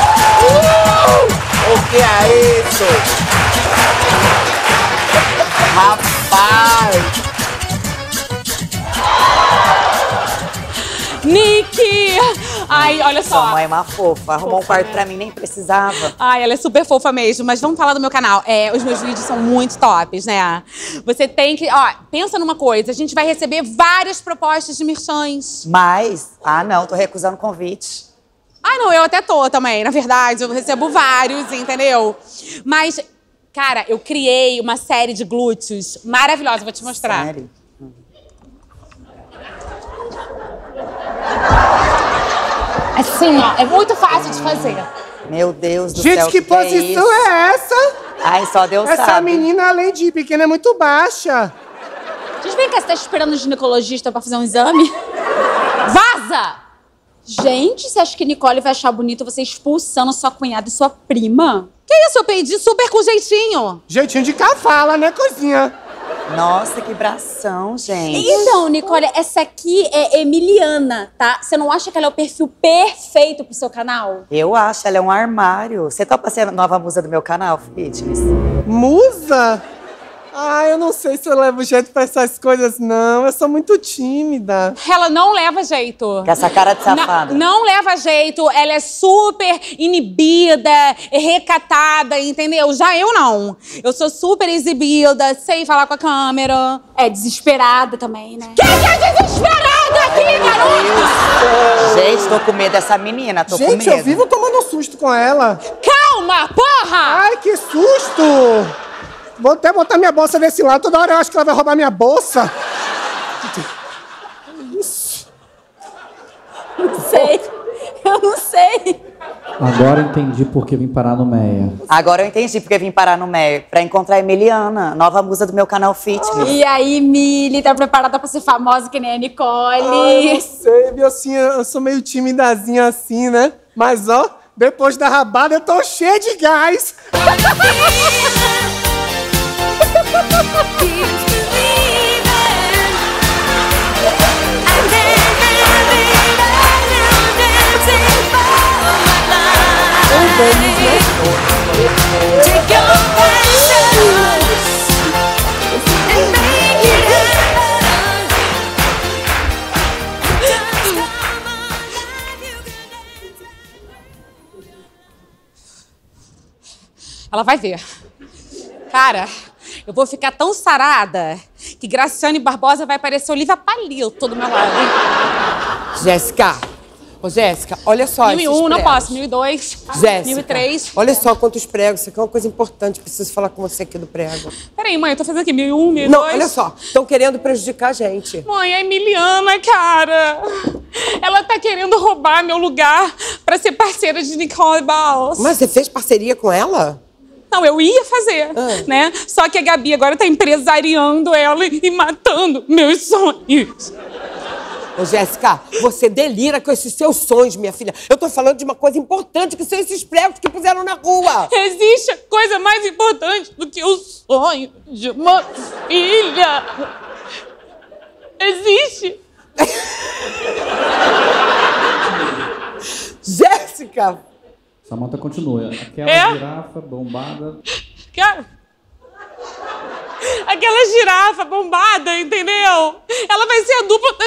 O que é isso? Rapaz. Nick! Ai, olha só. Sua mãe é uma fofa. Arrumou um quarto pra mim, nem precisava. Ai, ela é super fofa mesmo, mas vamos falar do meu canal. Os meus vídeos são muito tops, né? Você tem que... pensa numa coisa, a gente vai receber várias propostas de merchans. Mas? Ah, não, tô recusando o convite. Ah, não, eu até tô também, na verdade. Eu recebo vários, entendeu? Mas, cara, eu criei uma série de glúteos maravilhosa, vou te mostrar. Sério? Assim, ó, é muito fácil de fazer. Meu Deus do Gente, céu, que posição é essa? Ai, só Deus sabe. Essa menina, além de pequena, é muito baixa. Gente, vem cá, você tá esperando o ginecologista pra fazer um exame? Vaza! Gente, você acha que Nicole vai achar bonito você expulsando sua cunhada e sua prima? Que isso, eu pedi super com jeitinho. Jeitinho de cavala, né, coisinha? Nossa, que bração, gente. Então, Nicole, essa aqui é Emiliana, tá? Você não acha que ela é o perfil perfeito pro seu canal? Eu acho, ela é um armário. Você topa ser a nova musa do meu canal, Fitness? Musa? Ah, eu não sei se eu levo jeito pra essas coisas, não. Eu sou muito tímida. Ela não leva jeito. Com essa cara de safada. Não leva jeito. Ela é super inibida, recatada, entendeu? Já eu não. Eu sou super exibida, sei falar com a câmera. É desesperada também, né? Quem que é desesperada aqui, garota? Gente, tô com medo dessa menina, tô com medo. Gente, eu vivo tomando susto com ela. Calma, porra! Ai, que susto! Vou até botar minha bolsa desse lado. Toda hora eu acho que ela vai roubar minha bolsa. Isso. Não sei. Eu não sei. Agora entendi por que vim parar no Meia. Agora eu entendi porque vim parar no Meia. Pra encontrar a Emiliana, nova musa do meu canal Fitness. E aí, Mili, tá preparada pra ser famosa que nem a Nicole? Ai, não sei, viu? Assim, eu sou meio timidazinha assim, né? Mas, ó, depois da rabada eu tô cheia de gás. Ela vai ver. Cara, eu vou ficar tão sarada que Graciane Barbosa vai parecer Olivia Palito do meu lado. Jéssica. Ô, Jéssica, olha só 1001, não posso. 1002. Jéssica, 1003. olha só quantos pregos. Isso aqui é uma coisa importante. Preciso falar com você aqui do prego. Peraí, mãe, eu tô fazendo aqui 1001, 1002. Não, olha só. Estão querendo prejudicar a gente. Mãe, a Emiliana, cara. Ela tá querendo roubar meu lugar pra ser parceira de Nicole Baus. Mas você fez parceria com ela? Não, eu ia fazer, né? Só que a Gabi agora tá empresariando ela e matando meus sonhos. Ô, Jéssica, você delira com esses seus sonhos, minha filha. Eu tô falando de uma coisa importante, que são esses pregos que puseram na rua. Existe coisa mais importante do que o sonho de uma filha. Existe. Jéssica! Samantha continua. Aquela girafa bombada. Aquela girafa bombada, entendeu? Ela vai ser a dupla...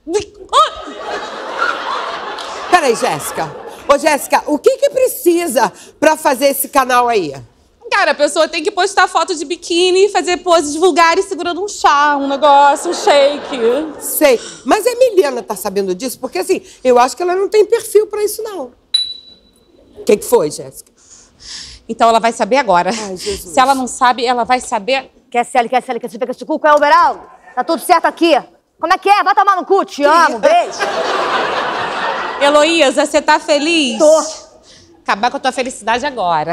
Peraí, Jéssica. Ô, Jéssica, o que precisa pra fazer esse canal aí? Cara, a pessoa tem que postar foto de biquíni, fazer poses vulgares segurando um chá, um negócio, um shake. Sei. Mas a Emiliana tá sabendo disso? Porque, assim, eu acho que ela não tem perfil pra isso, não. O que foi, Jéssica? Então ela vai saber agora. Ai, Jesus. Se ela não sabe, ela vai saber... Quer saber que esse cu? Qual é o Beraldo? Tá tudo certo aqui. Como é que é? Vai tomar no cu, te amo, beijo. Heloísa, você tá feliz? Tô. Acabar com a tua felicidade agora.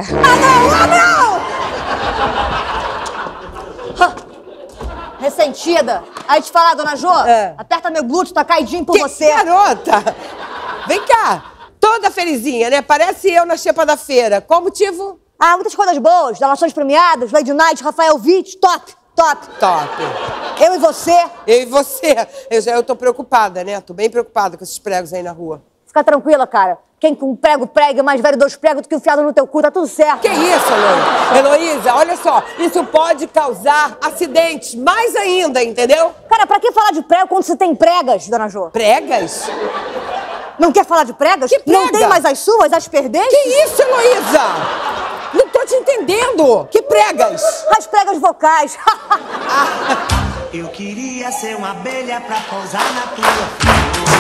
Ressentida. Aí te falar, dona Jo, aperta meu glúteo, tá caidinho por você. Garota! Vem cá. Toda felizinha, né? Parece eu na xepa da feira. Qual o motivo? Ah, muitas coisas boas. Delações premiadas, Lady Night, Rafael Witt, top. Eu e você? Eu e você. Eu tô preocupada, né? Tô bem preocupada com esses pregos aí na rua. Fica tranquila, cara. Quem com um prego prega é mais velho 2 pregos do que enfiado no teu cu, tá tudo certo. Que isso, Heloísa? Olha só, isso pode causar acidentes, mais ainda, entendeu? Cara, pra que falar de prego quando você tem pregas, dona Jo? Pregas? Não quer falar de pregas? Que prega? Não tem mais as suas, as perdentes? Que isso, Heloísa? Não tô te entendendo. Que pregas? As pregas vocais. Eu queria ser uma abelha pra pousar na tua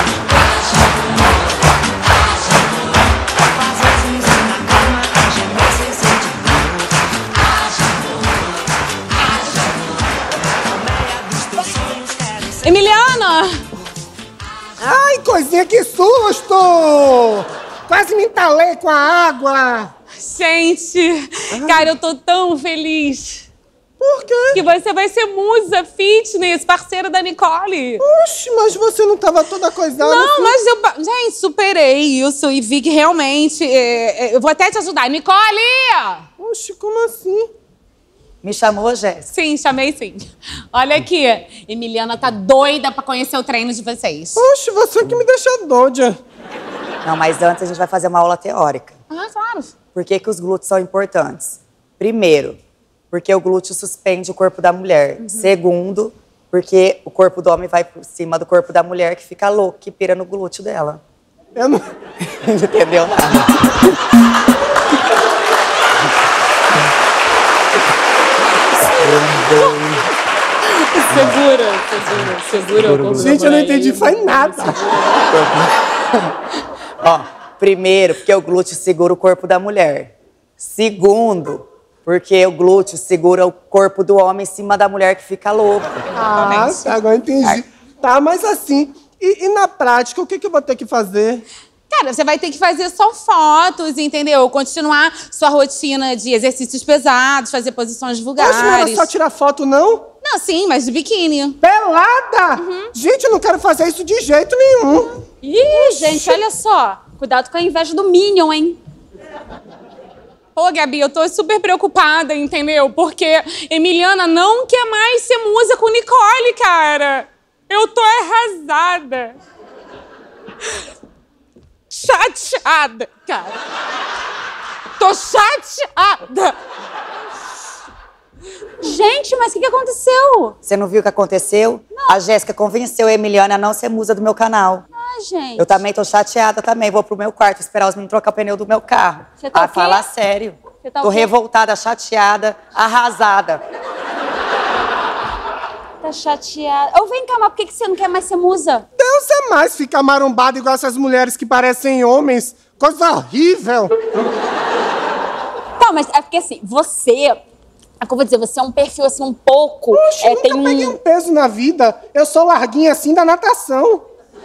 Emiliana! Ai, coisinha, que susto! Quase me entalei com a água. Gente, cara, eu tô tão feliz. Por quê? Que você vai ser musa fitness, parceira da Nicole. Oxe, mas você não tava toda coisada? Não, assim? mas eu, gente, superei isso e vi que realmente... eu vou até te ajudar. Nicole! Oxe, como assim? Me chamou, Jéssica? Sim, chamei sim. Olha aqui, Emiliana tá doida pra conhecer o treino de vocês. Oxe, você que me deixa doida. Não, mas antes a gente vai fazer uma aula teórica. Ah, claro. Por que os glúteos são importantes? Primeiro, porque o glúteo suspende o corpo da mulher. Segundo, porque o corpo do homem vai por cima do corpo da mulher, que fica louco, que pira no glúteo dela. Eu não... Não entendeu nada. Segura o corpo. Gente, eu não entendi, foi nada. Ó, primeiro, porque o glúteo segura o corpo da mulher. Segundo, porque o glúteo segura o corpo do homem em cima da mulher, que fica louco. Ah, agora eu entendi. Tá, mas assim, e na prática, o que eu vou ter que fazer? Cara, você vai ter que fazer só fotos, entendeu? Continuar sua rotina de exercícios pesados, fazer posições vulgares. Poxa, não era só tirar foto, não? Não, sim, mas de biquíni. Pelada? Gente, eu não quero fazer isso de jeito nenhum. Ih, gente, olha só. Cuidado com a inveja do Minion, hein? Ô, Gabi, eu tô super preocupada, entendeu? Porque Emiliana não quer mais ser musa com Nicole, cara. Eu tô arrasada. Chateada, cara. Tô chateada. Gente, mas o que aconteceu? Você não viu o que aconteceu? Não. A Jéssica convenceu a Emiliana a não ser musa do meu canal. Ah, gente. Eu também tô chateada também. Vou pro meu quarto esperar os meninos trocar o pneu do meu carro. Você tá o quê? Fala sério. Você tá tô o quê? revoltada, chateada, arrasada. Tá chateada. Ô, vem cá, mas por que você não quer mais ser musa? Deus é mais ficar marombado igual essas mulheres que parecem homens. Coisa horrível. Tá, mas é porque assim, você... É que eu vou dizer, você é um perfil assim um pouco... Oxe, eu nunca peguei um peso na vida. Eu sou larguinha assim da natação.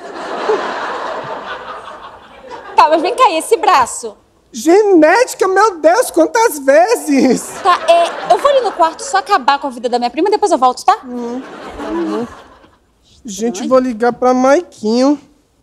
Tá, mas vem cá, e esse braço? Genética, meu Deus, quantas vezes? Tá, eu vou ali no quarto só acabar com a vida da minha prima, depois eu volto, tá? Gente, vou ligar pra Maiquinho.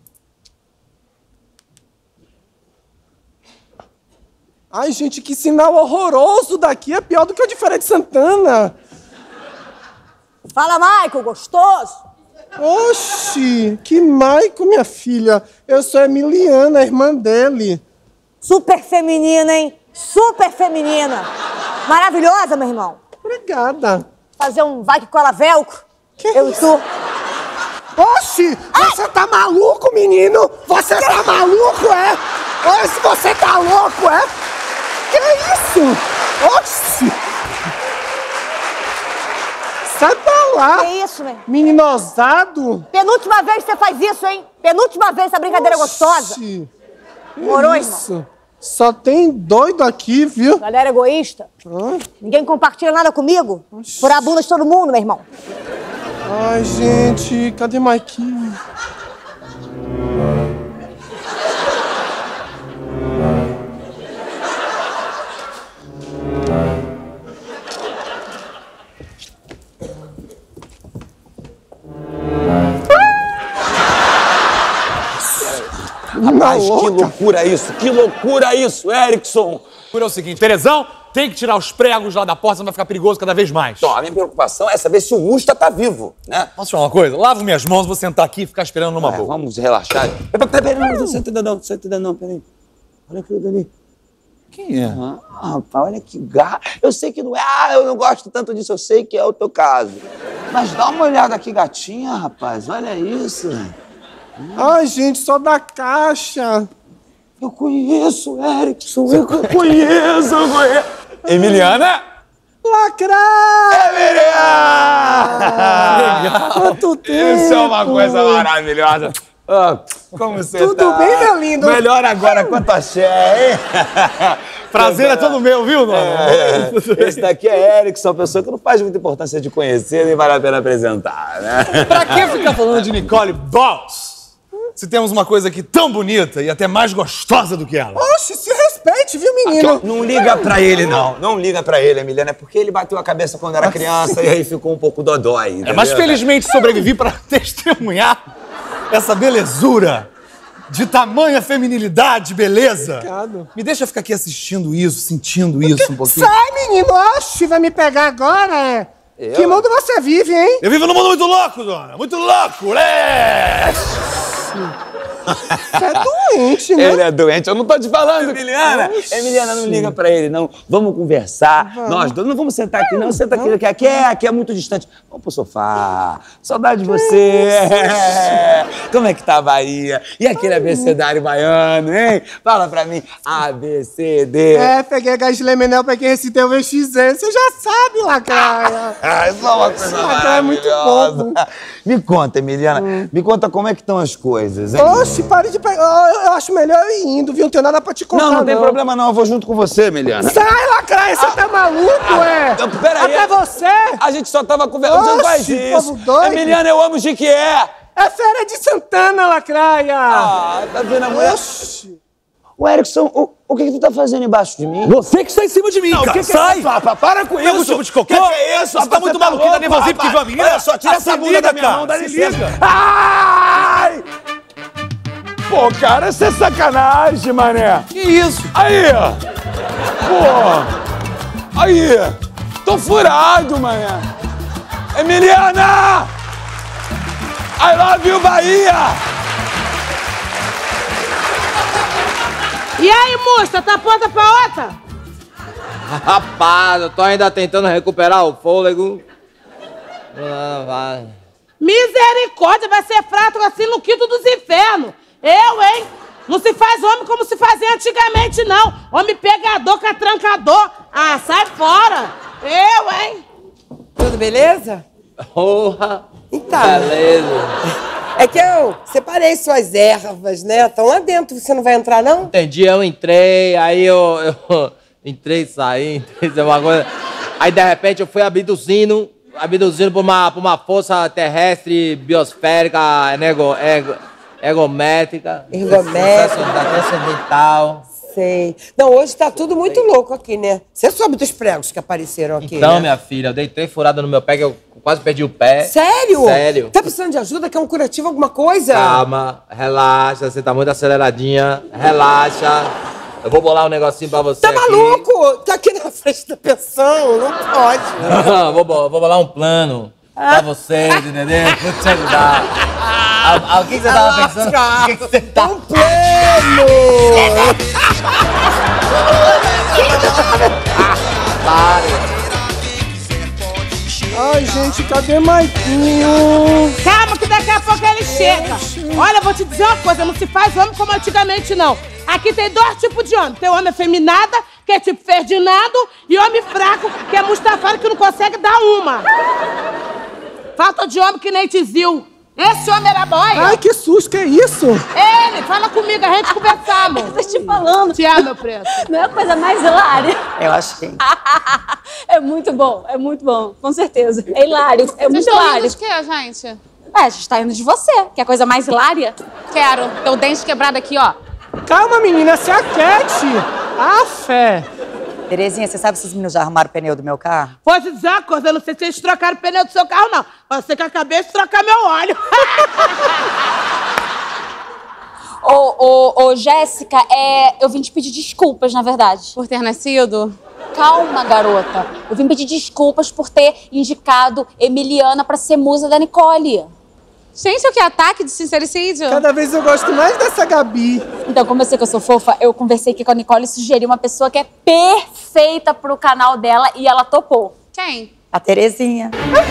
Ai, gente, que sinal horroroso daqui. É pior do que o de Feira de Santana. Fala, Maico, gostoso. Oxi, que Maico, minha filha. Eu sou Emiliana, irmã dele. Super feminina, hein? Super feminina. Maravilhosa, meu irmão. Obrigada. Fazer um vai que cola velcro. Eu e tu. Oxi, você tá maluco, menino? Você tá maluco, é? Olha se você tá louco, é? Que isso? Oxi! Sai pra lá! Que isso, meu? Menino ousado! Penúltima vez que você faz isso, hein? Penúltima vez essa brincadeira gostosa. Morou, isso? Só tem doido aqui, viu? Galera egoísta. Ninguém compartilha nada comigo. Furar a bunda de todo mundo, meu irmão. Ai, gente, cadê Maiquinho? Rapaz, que loucura isso, Erickson! É o seguinte, Terezão, tem que tirar os pregos lá da porta, senão vai ficar perigoso cada vez mais. Então, a minha preocupação é saber se o Musta tá vivo, né? Posso falar uma coisa? Lavo minhas mãos, vou sentar aqui e ficar esperando numa boa. Vamos relaxar. Peraí, não senta ainda não, peraí. Olha aquilo dali. Quem é? Rapaz, olha que garra. Eu sei que não é, eu não gosto tanto disso, eu sei que é o teu caso. Mas dá uma olhada aqui, gatinha, rapaz, olha isso. Ai, gente, só da caixa. Eu conheço, Erickson, eu conheço. Emiliana? Lacrar! Emiliana! Legal! Quanto tempo! Isso é uma coisa maravilhosa. Como você Tudo tá? bem, meu lindo? Melhor agora quanto axé, hein? Prazer é todo meu, viu, Dona? Esse daqui é Erickson, uma pessoa que não faz muita importância de conhecer, nem vale a pena apresentar, né? Pra que ficar falando de Nicole Balls? Se temos uma coisa aqui tão bonita e até mais gostosa do que ela. Oxe, se respeite, viu, menino? Aqui, não liga pra ele, não. Não liga pra ele, Emiliana. É porque ele bateu a cabeça quando era criança e aí ficou um pouco dodói, entendeu? Mas felizmente sobrevivi pra testemunhar essa belezura de tamanha feminilidade, beleza. Obrigado. Me deixa ficar aqui assistindo isso, sentindo isso um pouquinho. Sai, menino! Oxe, vai me pegar agora, é? Eu? Que mundo você vive, hein? Eu vivo num mundo muito louco, dona. Muito louco, né? Você é doente, né? Ele é doente, eu não tô te falando. Emiliana, não liga pra ele, não. Vamos conversar. Nós dois, não vamos sentar aqui, não. Senta aqui, aqui é muito distante. Vamos pro sofá. Saudade de você. Como é que tá a Bahia? E aquele abecedário baiano, hein? Fala pra mim. A, B, C, D. Peguei Gaslemenel pra quem recitei o VXZ. Você já sabe, Lacraia. Isso é uma coisa Lacraia é muito bom. Me conta, Emiliana. Me conta como é que estão as coisas, hein? Oxe, pare de pegar. Eu acho melhor eu ir indo, viu? Não tem nada pra te contar, não tem problema não. Eu vou junto com você, Emiliana. Sai, Lacraia. Você tá maluco, Peraí. Até você. A gente só tava conversando. Você não faz isso. Doido. Emiliana, eu amo Jequié. É Feira de Santana, Lacraia. Tá vendo a mulher? Oxi. O Erickson, o que tu tá fazendo embaixo de mim? Você que está em cima de mim, cara. Sai! Para com isso! Tipo de cocô? Que é isso? Você tá muito maluquinho, tá nervosinho porque viu a menina? Olha só, tira essa bunda da minha mão, dá licença. Ai! Pô, cara, isso é sacanagem, mané. Que isso? Aí, ó. Pô. Aí. Tô furado, mané. Emiliana! I love you, Bahia! E aí, moça, tá pronta pra outra? Rapaz, eu tô ainda tentando recuperar o fôlego. Misericórdia, vai ser fraco assim no quinto dos infernos. Eu, hein? Não se faz homem como se fazia antigamente, não. Homem pegador, catrancador. Ah, sai fora. Eu, hein? Tudo beleza? Porra. Então. Beleza. É que eu separei suas ervas, né? Estão lá dentro. Você não vai entrar, não? Entendi, eu entrei, aí eu entrei, saí, uma coisa. Aí, de repente, eu fui abduzindo por uma força terrestre, biosférica, ergométrica. Transcendental. Sei. Não, hoje tá tudo muito louco aqui, né? Você soube dos pregos que apareceram aqui, Então, né? minha filha, eu dei 3 furadas no meu pé que eu quase perdi o pé. Sério? Sério. Tá precisando de ajuda? Quer um curativo, alguma coisa? Calma, relaxa, você tá muito aceleradinha. Relaxa. Eu vou bolar um negocinho pra você. Tá aqui. maluco? Tá aqui na frente da pensão, não pode. Não, vou bolar um plano pra vocês, entendeu? Vou te ajudar. O que você tava pensando? O que você tá... Um plano! Ai, gente, cadê Maiquinho? Calma que daqui a pouco ele chega. Olha, eu vou te dizer uma coisa, não se faz homem como antigamente, não. Aqui tem 2 tipos de homem. Tem homem afeminada, que é tipo Ferdinando, e homem fraco, que é Mustafari, que não consegue dar uma. Falta de homem que nem Tizil. Esse homem era boy. Ai, que susto, que é isso? Ele, fala comigo, a gente conversamos. Eu tô te falando. Te amo, meu preto. Não é a coisa mais hilária? Eu achei. É muito bom, com certeza. É hilário, é muito hilário. Vocês estão rindo de quê, gente? A gente tá indo de você. Quer coisa mais hilária? Quero. Teu dente quebrado aqui, ó. Calma, menina, se aquete. Ah, fé. Terezinha, você sabe se os meninos já arrumaram o pneu do meu carro? Pode te dizer uma coisa, eu não sei se eles trocaram o pneu do seu carro, não. Pode ser que eu acabei de trocar meu óleo. Ô, Jéssica, eu vim te pedir desculpas, na verdade. Por ter nascido? Calma, garota. Eu vim pedir desculpas por ter indicado Emiliana pra ser musa da Nicole. Gente, o que? Ataque de sincericídio? Cada vez eu gosto mais dessa Gabi. Então, como eu sei que eu sou fofa, eu conversei aqui com a Nicole e sugeri uma pessoa que é perfeita pro canal dela e ela topou. Quem? A Terezinha.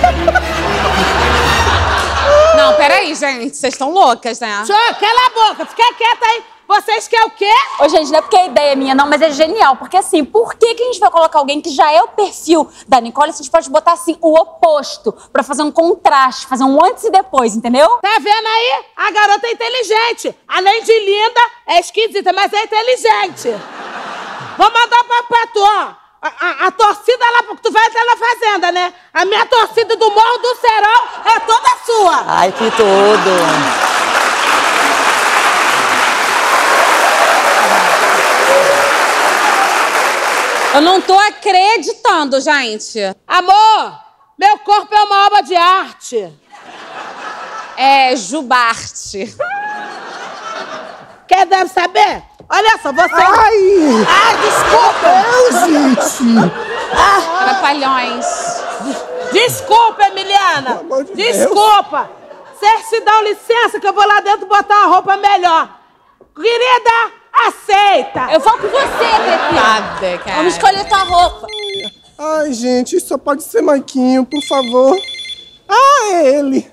Não, peraí, gente. Vocês estão loucas, né? Cala a boca, fica quieta aí. Vocês querem o quê? Ô, gente, não é porque a ideia é minha, não, mas é genial. Porque, assim, por que a gente vai colocar alguém que já é o perfil da Nicole se a gente pode botar, assim, o oposto? Pra fazer um contraste, fazer um antes e depois, entendeu? Tá vendo aí? A garota é inteligente. Além de linda, é esquisita, mas é inteligente. Vou mandar pra tu, ó. A torcida lá, porque tu vai entrar na fazenda, né? A minha torcida do Morro do Serão é toda sua. Ai, que tudo. Eu não tô acreditando, gente. Amor, meu corpo é uma obra de arte. É Jubarte. Quem deve saber? Olha só, você... Ai, desculpa! gente! Trapalhões. Desculpa, Emiliana. Desculpa. Vocês se dão licença que eu vou lá dentro botar uma roupa melhor. Querida, aceita! Eu vou com você, Cretino. Nada, cara. Vamos escolher tua roupa. Ai, gente, só pode ser Maiquinho, por favor. Ah, é ele.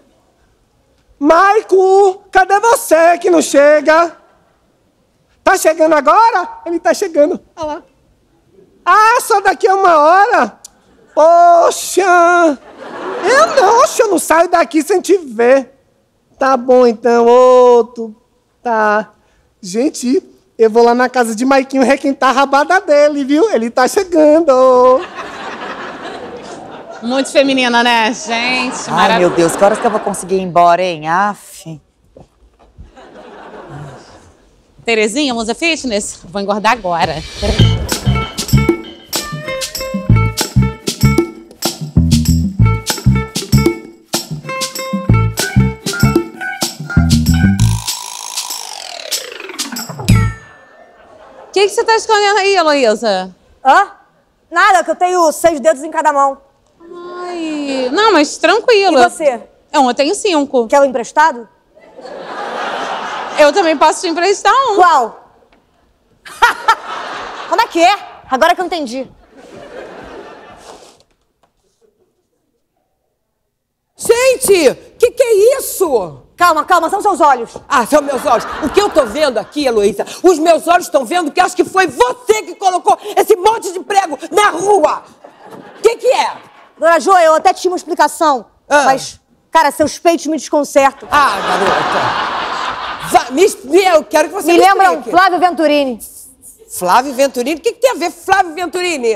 Maico, cadê você que não chega? Tá chegando agora? Ele tá chegando. Olha lá. Ah, só daqui a 1 hora? Poxa! Eu não saio daqui sem te ver. Tá bom, então, outro. Tá. Gente, eu vou lá na casa de Maiquinho requentar a rabada dele, viu? Ele tá chegando. Muito feminina, né? Gente, Ai, meu Deus, que horas que eu vou conseguir ir embora, hein? Aff. Terezinha, Musa Fitness? Vou engordar agora. O que você tá escondendo aí, Heloísa? Hã? Nada, que eu tenho 6 dedos em cada mão. Ai, não, mas tranquilo. E você? Eu tenho 5. Quer o emprestado? Eu também posso te emprestar um. Qual? Como é que é? Agora que eu entendi. Gente, que é isso? Calma, calma, são seus olhos. Ah, são meus olhos. O que eu tô vendo aqui, Heloísa, os meus olhos estão vendo que acho que foi você que colocou esse monte de prego na rua. O que é? Dona Jo, eu até tinha uma explicação, mas, cara, seus peitos me desconcertam. Ah, garota. Eu quero que você me lembram explique. Flávio Venturini. Flávio Venturini? O que tem a ver Flávio Venturini?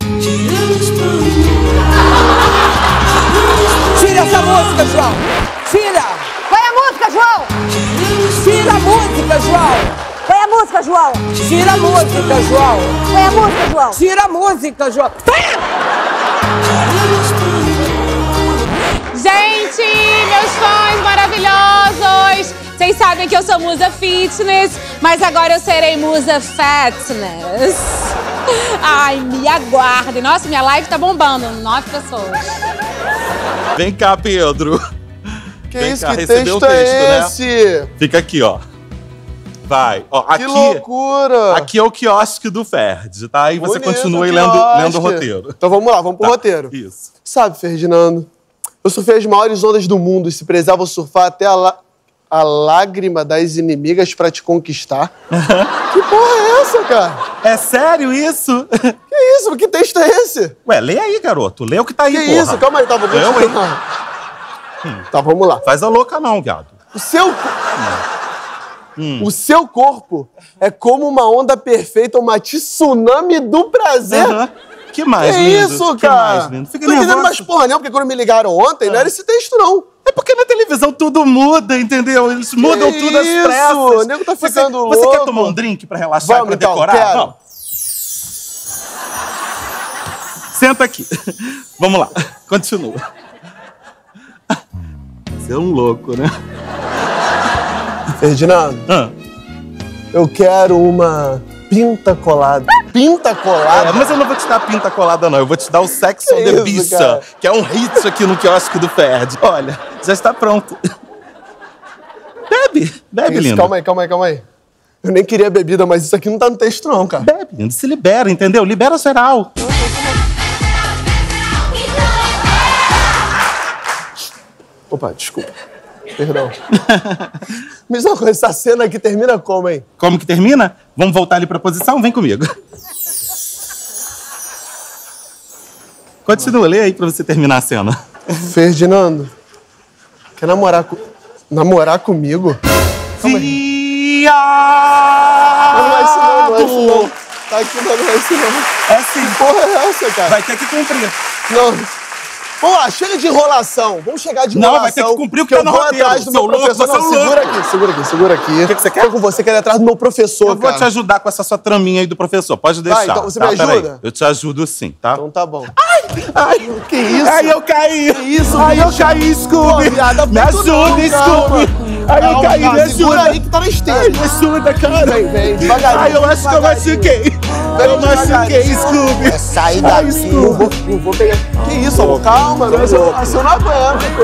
Tira essa música, João. Tira. Qual é a música, João? Tira a música, João. Qual é a música, João? Tira a música, João. Qual é a música, João? Tira a música, João. Gente, meus fãs maravilhosos! Vocês sabem que eu sou Musa Fitness, mas agora eu serei Musa Fatness. Ai, me aguardem. Nossa, minha live tá bombando. 9 pessoas. Vem cá, Pedro. Que Vem isso, cá, que recebeu texto o texto, é né? esse? Fica aqui, ó. Vai. Ó, Que aqui, loucura! aqui é o quiosque do Ferd, tá? Aí você Bonito, continua aí quiosque. lendo o roteiro. Então vamos lá, vamos pro roteiro. Isso. Sabe, Ferdinando, eu surfei as maiores ondas do mundo e se precisar vou surfar até a lágrima das inimigas pra te conquistar. Que porra é essa, cara? É sério isso? Que isso? Que texto é esse? Ué, lê aí, garoto. Lê o que tá aí, Que porra. isso? Calma aí, tá, vou Eu, hein? Tá, vamos lá. Faz a louca não, viado. O seu corpo é como uma onda perfeita, uma tsunami do prazer. Que mais, Que lindo? isso, Que cara? mais, lindo? Fica Tô entendendo nervoso. mais porra não, porque quando me ligaram ontem, não era esse texto, não. É porque na televisão tudo muda, entendeu? Eles mudam tudo às isso? pressas. O nego tá ficando Você quer louco. tomar um drink pra relaxar, Vamos, pra então, decorar? quero. Vamos. Senta aqui. Vamos lá. Continua. Você é um louco, né? Ferdinando, eu quero uma pinta colada. Pinta colada? É, mas eu não vou te dar pinta colada, não. Eu vou te dar o Sex on the isso, Beach, cara? que é um hit aqui no quiosque do Ferd. Olha, já está pronto. Bebe, Isso, lindo. calma aí. Eu nem queria bebida, mas isso aqui não tá no texto, não, cara. Bebe, lindo. Se libera, entendeu? Libera geral. Opa, desculpa. Perdão. Me diz uma coisa, essa cena aqui termina como, hein? Como que termina? Vamos voltar ali pra posição? Vem comigo. Continua, lê aí pra você terminar a cena. Ferdinando, quer namorar comigo? Viado! Não é isso não. Tá aqui, não é isso não. É sim. Que porra é essa, cara? Vai ter que cumprir. Não. Vamos lá, chega de enrolação. Vamos chegar de Não, enrolação. vai ter que cumprir o que eu tá no vou roteiro, atrás do seu meu louco, professor. você é Não, louco. segura aqui. O que você quer? Tô com você, quero ir atrás do meu professor, Eu vou cara. te ajudar com essa sua traminha aí do professor. Pode deixar. então você tá? me Peraí. ajuda? Eu te ajudo sim, tá? Então tá bom. Ai, que isso? Ai, eu caí. Que isso, Ai, eu bicho? caí, Scooby. Pô, viado, Me aperta o ajuda, não, calma. Scooby. Ai, eu caí, me ajuda. Segura aí que tá na esteira. Ai, me ajuda, cara. Vem, devagarinho. Ai, eu acho que eu machuquei. Eu machuquei, Scooby. Sai Ai, daqui. Scooby. Não vou pegar. Que isso, amor? Calma. Você não aguenta.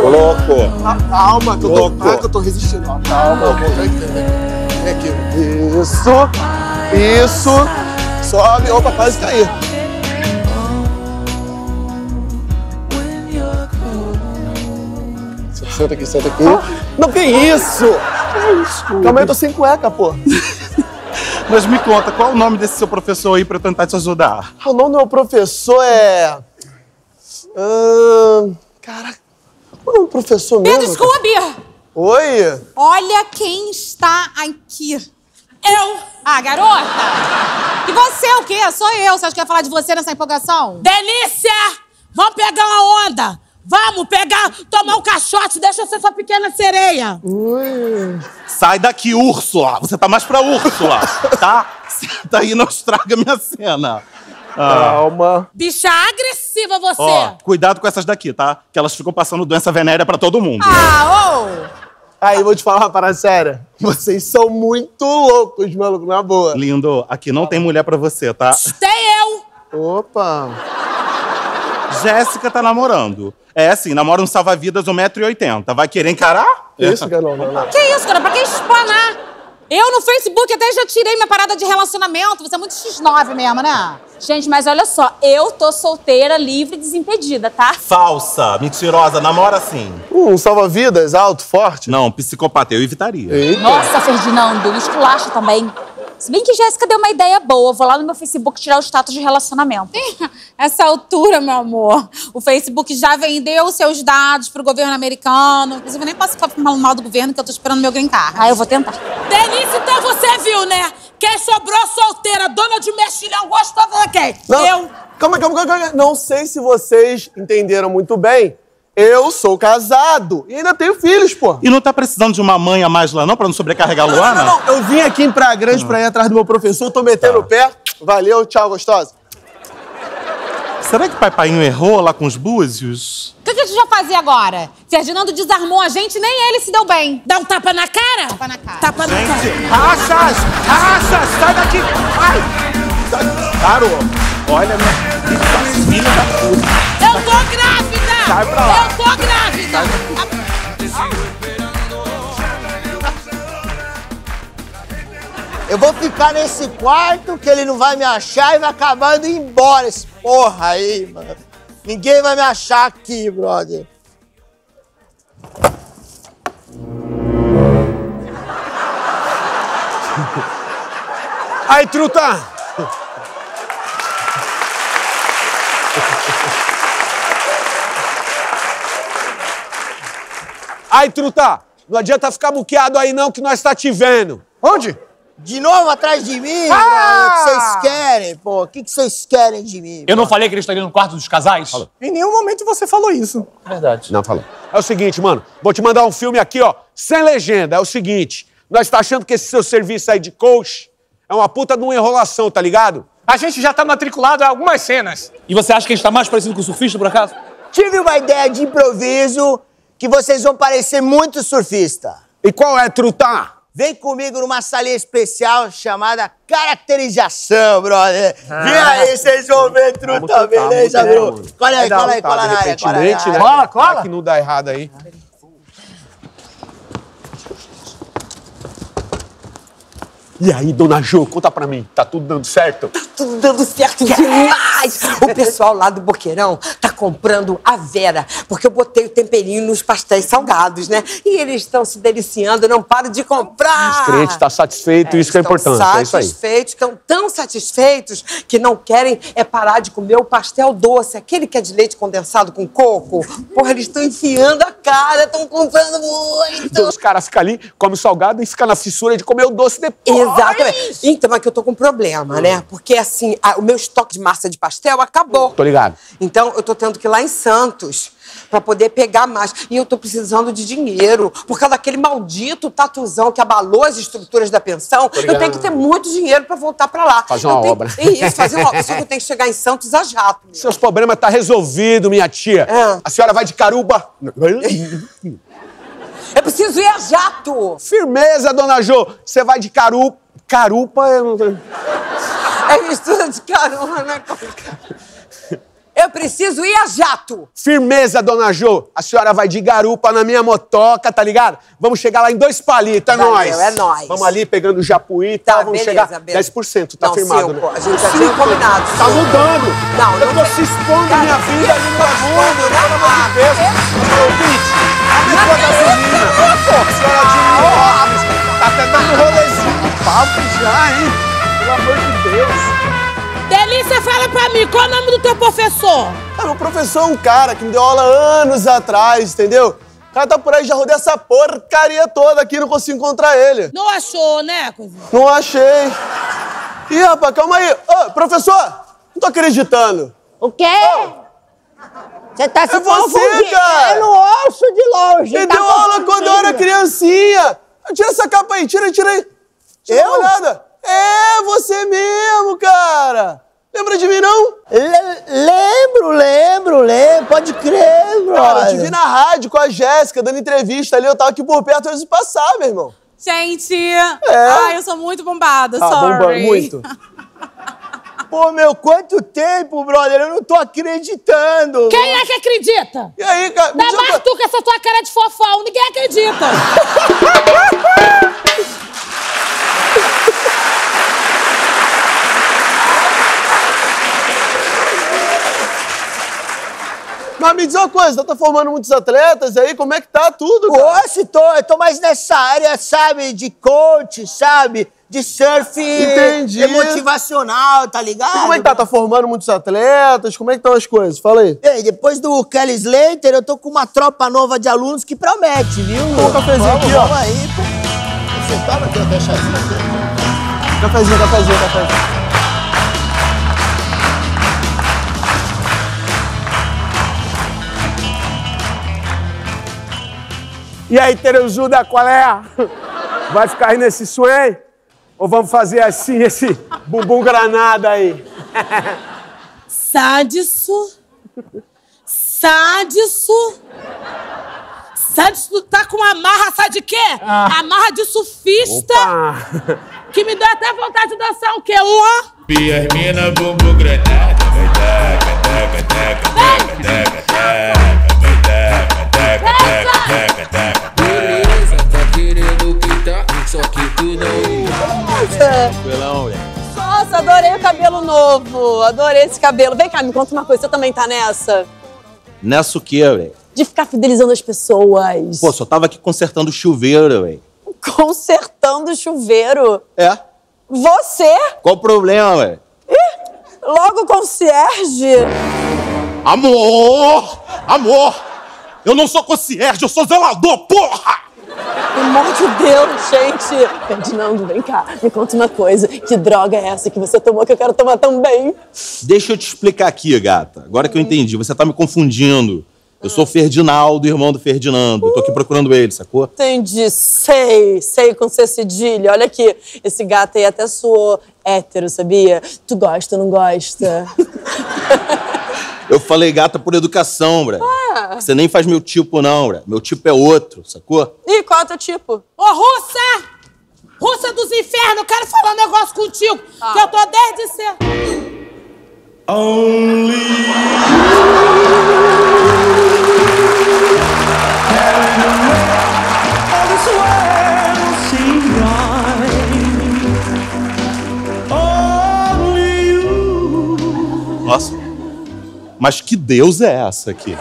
Louco. Calma, que eu tô resistindo. Ó. Calma, amor. Vem aqui. Isso. Sobe. Opa, quase cair. Senta aqui, senta aqui. Não, que isso? Calma aí, eu tô sem cueca, pô. Mas me conta, qual o nome desse seu professor aí pra eu tentar te ajudar? O nome do meu professor é... Caraca, qual é o professor mesmo? Pedro Scooby! Oi? Olha quem está aqui. Eu! Ah, garota! E você o quê? Sou eu. Você acha que eu ia falar de você nessa empolgação? Delícia! Vamos pegar uma onda! Vamos pegar, tomar um caixote, deixa eu ser sua pequena sereia. Sai daqui, Úrsula! Você tá mais pra Úrsula, tá? Senta aí e não estraga minha cena. Calma. Bicha agressiva você! Ó, cuidado com essas daqui, tá? Que elas ficam passando doença venérea pra todo mundo. Aí, vou te falar uma parada séria. Vocês são muito loucos, maluco, na boa. Lindo, aqui não tem mulher pra você, tá? Tem eu! Opa! Jéssica tá namorando. É assim, namora um salva-vidas 1,80 m. Vai querer encarar? Que isso, cara? Não. Que isso, cara? Pra que espanar? Eu no Facebook até já tirei minha parada de relacionamento. Você é muito X9 mesmo, né? Gente, mas olha só, eu tô solteira, livre e desimpedida, tá? Falsa, mentirosa, namora sim. Um salva-vidas alto, forte? Não, psicopata, eu evitaria. Nossa, Ferdinando, esculacha também. Se bem que Jéssica deu uma ideia boa, vou lá no meu Facebook tirar o status de relacionamento. Essa altura, meu amor, o Facebook já vendeu seus dados pro governo americano. Inclusive, eu nem posso ficar falando mal do governo, que eu tô esperando meu green card. Ah, eu vou tentar. Delícia, então você viu, né? Quem sobrou solteira, dona de mexilhão, gostosa da quem? Não. Eu. Calma. Não sei se vocês entenderam muito bem. Eu sou casado e ainda tenho filhos, pô. E não tá precisando de uma mãe a mais lá não, pra não sobrecarregar a Luana? Não. Eu vim aqui em Praia Grande pra ir atrás do meu professor, tô metendo o pé. Valeu, tchau, gostosa. Será que Painho errou lá com os búzios? O que a gente vai fazer agora? Ferdinando desarmou a gente, nem ele se deu bem. Dá um tapa na cara? Tapa na cara. Tapa na cara. Rachas! Sai daqui! Ai! Caro, olha minha filha da puta. Eu tô grávida! Sai pra lá. Eu tô grávida! Eu vou ficar nesse quarto que ele não vai me achar e vai acabar indo embora esse porra aí, mano. Ninguém vai me achar aqui, brother. Aí, truta! Aí, truta! Não adianta ficar muqueado aí não, que nós tá te vendo. Onde? De novo atrás de mim? O que vocês querem, pô? O que vocês querem de mim? Eu não falei que ele estaria no quarto dos casais? Falou. Em nenhum momento você falou isso. Verdade. Não, falou. É o seguinte, mano. Vou te mandar um filme aqui, ó, sem legenda. É o seguinte. Nós tá achando que esse seu serviço aí de coach é uma puta de uma enrolação, tá ligado? A gente já tá matriculado em algumas cenas. E você acha que a gente tá mais parecido com o surfista, por acaso? Tive uma ideia de improviso que vocês vão parecer muito surfista. E qual é, truta? Vem comigo numa salinha especial chamada caracterização, brother. Vem aí, vocês vão ver, truta, beleza, bro? Cola aí, cola na área, cola aí. Cola. Que não dá errado aí. E aí, dona Jo, conta pra mim, tá tudo dando certo? Tá tudo dando certo demais! O pessoal lá do Boqueirão tá comprando a Vera, porque eu botei o temperinho nos pastéis salgados, né? E eles estão se deliciando, não param de comprar! Os clientes estão satisfeitos, isso que é importante, é isso aí. Estão tão satisfeitos que não querem parar de comer o pastel doce, aquele que é de leite condensado com coco. Porra, eles estão enfiando a cara, estão comprando muito! Então os caras ficam ali, comem o salgado e ficam na fissura de comer o doce depois. Exatamente. Então, é que eu tô com um problema, né? Porque, assim, o meu estoque de massa de pastel acabou. Tô ligado. Então, eu tô tendo que ir lá em Santos pra poder pegar mais. E eu tô precisando de dinheiro. Por causa daquele maldito tatuzão que abalou as estruturas da pensão, eu tenho que ter muito dinheiro pra voltar pra lá. Fazer uma obra. Isso, fazer uma obra. Só que eu tenho que chegar em Santos a jato. Seus problemas tá resolvido, minha tia. A senhora vai de caruba. Eu preciso ir a jato. Firmeza, dona Jo. Você vai de carupa. Carupa é... É mistura de carona, né? Eu preciso ir a jato. Firmeza, dona Jô. A senhora vai de garupa na minha motoca, tá ligado? Vamos chegar lá em 2 palitos, é Valeu, nóis. é nóis. Vamos ali pegando o Japuí e tal, vamos beleza, chegar beleza. 10%, tá Não, firmado, 5, né? a gente já tinha combinado. Tá mudando. Não, eu tô se expondo minha vida ali no bagulho, pelo amor de Deus. Ouvinte, aumentou a gasolina. A senhora de tá até dando rolezinho no palco já, hein? Pelo amor de Deus. Delícia, fala pra mim, qual é o nome do teu professor? Meu professor é um cara que me deu aula anos atrás, entendeu? O cara tá por aí, já rodei essa porcaria toda aqui, não consigo encontrar ele. Não achou, né, coisa? Não achei. Ih, rapaz, calma aí. Ô, professor, não tô acreditando. O quê? Você tá se É você, confundindo. cara. Eu não ouço de longe. Me tá deu aula confundindo. quando eu era criancinha. Tira essa capa aí, tira aí. Tira uma olhada. É, você mesmo, cara. Lembra de mim, não? Lembro. Pode crer, brother. Cara, eu te vi na rádio com a Jéssica, dando entrevista ali. Eu tava aqui por perto antes de passar, meu irmão. Gente, ai, eu sou muito bombada, sorry. Bombando muito. Pô, meu, quanto tempo, brother? Eu não tô acreditando. Quem é que acredita? E aí, cara? Dá mais tu com essa tua cara de fofão, ninguém acredita. Mas me diz uma coisa, tá formando muitos atletas aí? Como é que tá tudo, cara? Poxa, eu tô mais nessa área, sabe, de coach, sabe? De surf motivacional, tá ligado? E como é que tá? Tá formando muitos atletas? Como é que estão as coisas? Fala aí. Ei, depois do Kelly Slater, eu tô com uma tropa nova de alunos que promete, viu? Toma um cafezinho aqui, ó. Vamos aí, pô. Você toma aqui, até chazinho. Cafezinho. E aí, Tereuzuda, qual é? Vai ficar aí nesse swing? Ou vamos fazer assim, esse bumbum granada aí? Sádisso, tá com uma marra, sabe de quê? A marra de surfista. Opa. Que me dá até vontade de dançar o quê? Ó. Pias mina, bumbum granada. Beleza, tá querendo quitar, só que tu não. Nossa, adorei o cabelo novo. Adorei esse cabelo. Vem cá, me conta uma coisa. Você também tá nessa? Nessa o quê, velho? De ficar fidelizando as pessoas. Pô, só tava aqui consertando o chuveiro, velho. Consertando o chuveiro? É? Você? Qual o problema, velho? Logo o concierge? Amor! Eu não sou concierge, eu sou zelador, porra! Pelo amor de Deus, gente. Ferdinando, vem cá. Me conta uma coisa. Que droga é essa que você tomou que eu quero tomar também? Deixa eu te explicar aqui, gata. Agora que eu entendi, você tá me confundindo. Eu sou o Ferdinaldo, irmão do Ferdinando. Eu tô aqui procurando ele, sacou? Entendi. Sei com C cedilha. Olha aqui, esse gato aí até soou hétero, sabia? Tu gosta, não gosta? Eu falei gata por educação, Bra. Você nem faz meu tipo, não, Bra. Meu tipo é outro, sacou? Ih, qual é o teu tipo? Ô, Russa! Russa dos infernos, eu quero falar um negócio contigo, que eu tô desde cedo. Nossa, mas que Deus é essa aqui?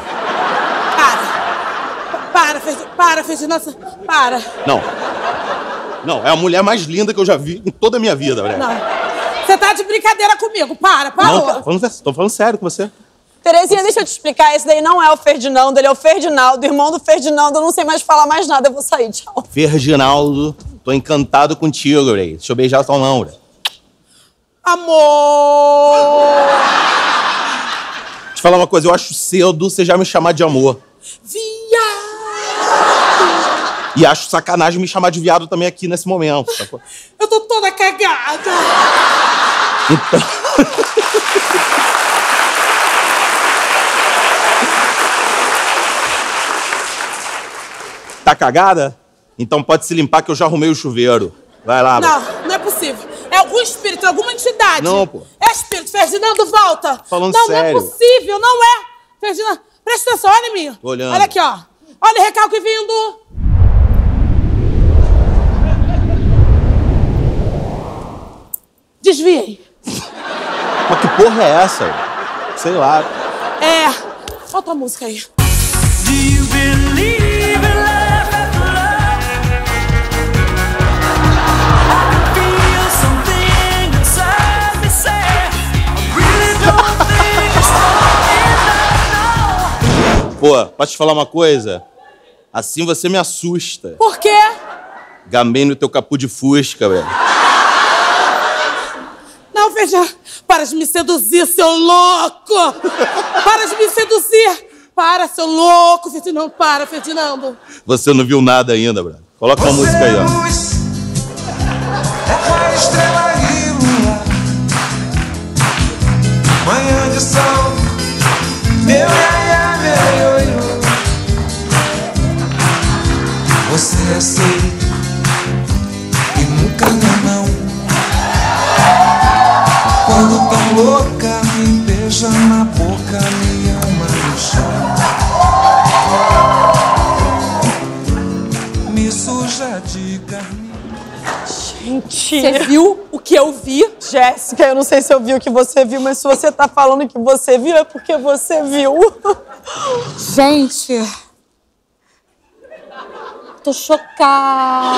Para, Ferdinando, para. Não, é a mulher mais linda que eu já vi em toda a minha vida, Bra. Não, você tá de brincadeira comigo, para. Não, tô falando sério com você. Terezinha, deixa eu te explicar. Esse daí não é o Ferdinando, ele é o Ferdinaldo, irmão do Ferdinando. Eu não sei mais falar mais nada, eu vou sair, tchau. Ferdinaldo, tô encantado contigo, Bra. Deixa eu beijar sua mão, Bra. Amor! Deixa eu falar uma coisa, eu acho cedo você já me chamar de amor. Viado! E acho sacanagem me chamar de viado também aqui nesse momento, sacou? Eu tô toda cagada! Então... Tá cagada? Então pode se limpar que eu já arrumei o chuveiro. Vai lá, Bra. Não é possível. É algum espírito, alguma entidade. Não, pô. É espírito. Ferdinando, volta. Falando não, sério. Não é possível, não é. Ferdinando, presta atenção, olha em mim. Tô olhando. Olha aqui, ó. Olha o recalque vindo. Desviei. Mas que porra é essa? Sei lá. Solta a música aí. Pô, pra te falar uma coisa, assim você me assusta. Por quê? Gamei no teu capu de fusca, velho. Não, Ferdinando, para de me seduzir, seu louco! Para de me seduzir! Para, seu louco, Ferdinando, para, Ferdinando. Você não viu nada ainda, brother. Coloca uma música aí, ó. É a estrela e lua, manhã de sol, meu iaia, meu ioiô. Você é sei e nunca não. Quando tão louca, me beija na boca, me ama no chão. Me suja de carne. Gente, você viu o que eu vi? Jéssica, eu não sei se eu vi o que você viu, mas se você tá falando que você viu, é porque você viu. Gente, tô chocada.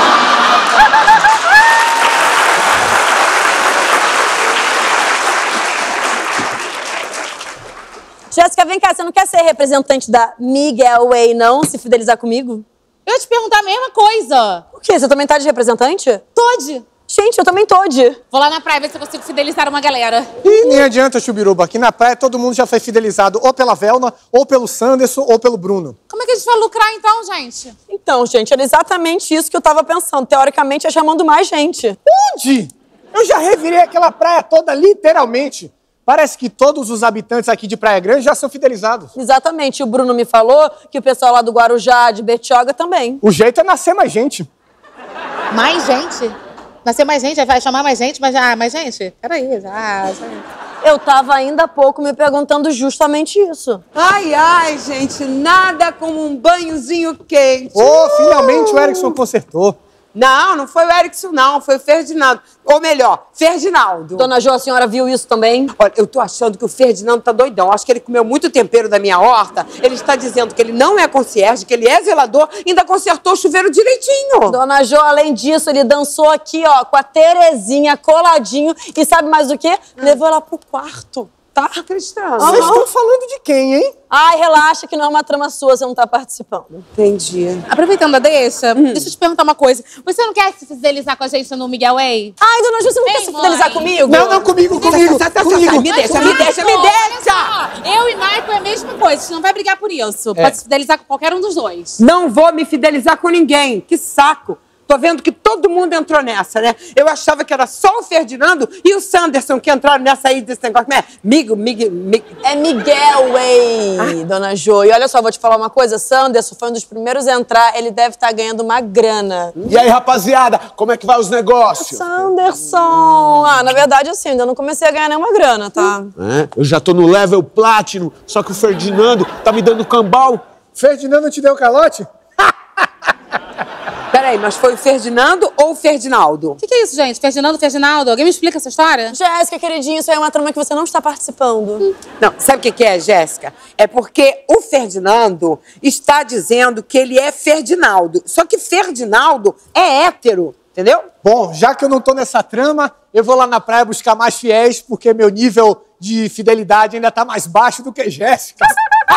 Jéssica, vem cá, você não quer ser representante da Miguel Way, não? Se fidelizar comigo? Eu ia te perguntar a mesma coisa. Por quê? Você também tá de representante? Tode. Gente, eu também tô de. Vou lá na praia ver se eu consigo fidelizar uma galera. E nem adianta, Chubiruba. Aqui na praia todo mundo já foi fidelizado ou pela Velma, ou pelo Sanderson, ou pelo Bruno. Como é que a gente vai lucrar então, gente? Então, gente, era exatamente isso que eu tava pensando. Teoricamente, é chamando mais gente. Onde? Eu já revirei aquela praia toda, literalmente. Parece que todos os habitantes aqui de Praia Grande já são fidelizados. Exatamente. O Bruno me falou que o pessoal lá do Guarujá, de Bertioga, também. O jeito é nascer mais gente. Mais gente? Nascer mais gente? Vai chamar mais gente? Mas mais gente? Peraí, já. Eu tava ainda há pouco me perguntando justamente isso. Ai, ai, gente, nada como um banhozinho quente. Finalmente o Erickson consertou. Não, não foi o Erickson, não. Foi o Ferdinando. Ou melhor, Ferdinaldo. Dona Jo, a senhora viu isso também? Olha, eu tô achando que o Ferdinando tá doidão. Acho que ele comeu muito tempero da minha horta. Ele está dizendo que ele não é concierge, que ele é zelador e ainda consertou o chuveiro direitinho. Dona Jo, além disso, ele dançou aqui, ó, com a Terezinha coladinho. E sabe mais o quê? Levou ela pro quarto. Tá? Acreditando. Vocês estão falando de quem, hein? Ai, relaxa que não é uma trama sua, você não tá participando. Entendi. Aproveitando a deixa, deixa eu te perguntar uma coisa. Você não quer se fidelizar com a gente no Miguel Way? Ai, Dona Ju, você não quer se fidelizar comigo? Não, comigo. Comigo. Me deixa. Eu e Michael é a mesma coisa, a gente não vai brigar por isso. Pode se fidelizar com qualquer um dos dois. Não vou me fidelizar com ninguém. Que saco. Tô vendo que todo mundo entrou nessa, né? Eu achava que era só o Ferdinando e o Sanderson que entraram nessa aí desse negócio. É É Miguel Way, Dona Jo. E olha só, vou te falar uma coisa. Sanderson foi um dos primeiros a entrar. Ele deve estar ganhando uma grana. E aí, rapaziada, como é que vai os negócios? Sanderson! Na verdade, assim, ainda não comecei a ganhar nenhuma grana, tá? Eu já tô no level Platinum, só que o Ferdinando tá me dando cambal. Ferdinando te deu calote? Peraí, mas foi o Ferdinando ou o Ferdinaldo? O que é isso, gente? Ferdinando? Alguém me explica essa história? Jéssica, queridinha, isso aí é uma trama que você não está participando. Não, sabe o que é, Jéssica? É porque o Ferdinando está dizendo que ele é Ferdinaldo. Só que Ferdinaldo é hétero, entendeu? Bom, já que eu não tô nessa trama, eu vou lá na praia buscar mais fiéis, porque meu nível de fidelidade ainda tá mais baixo do que Jéssica.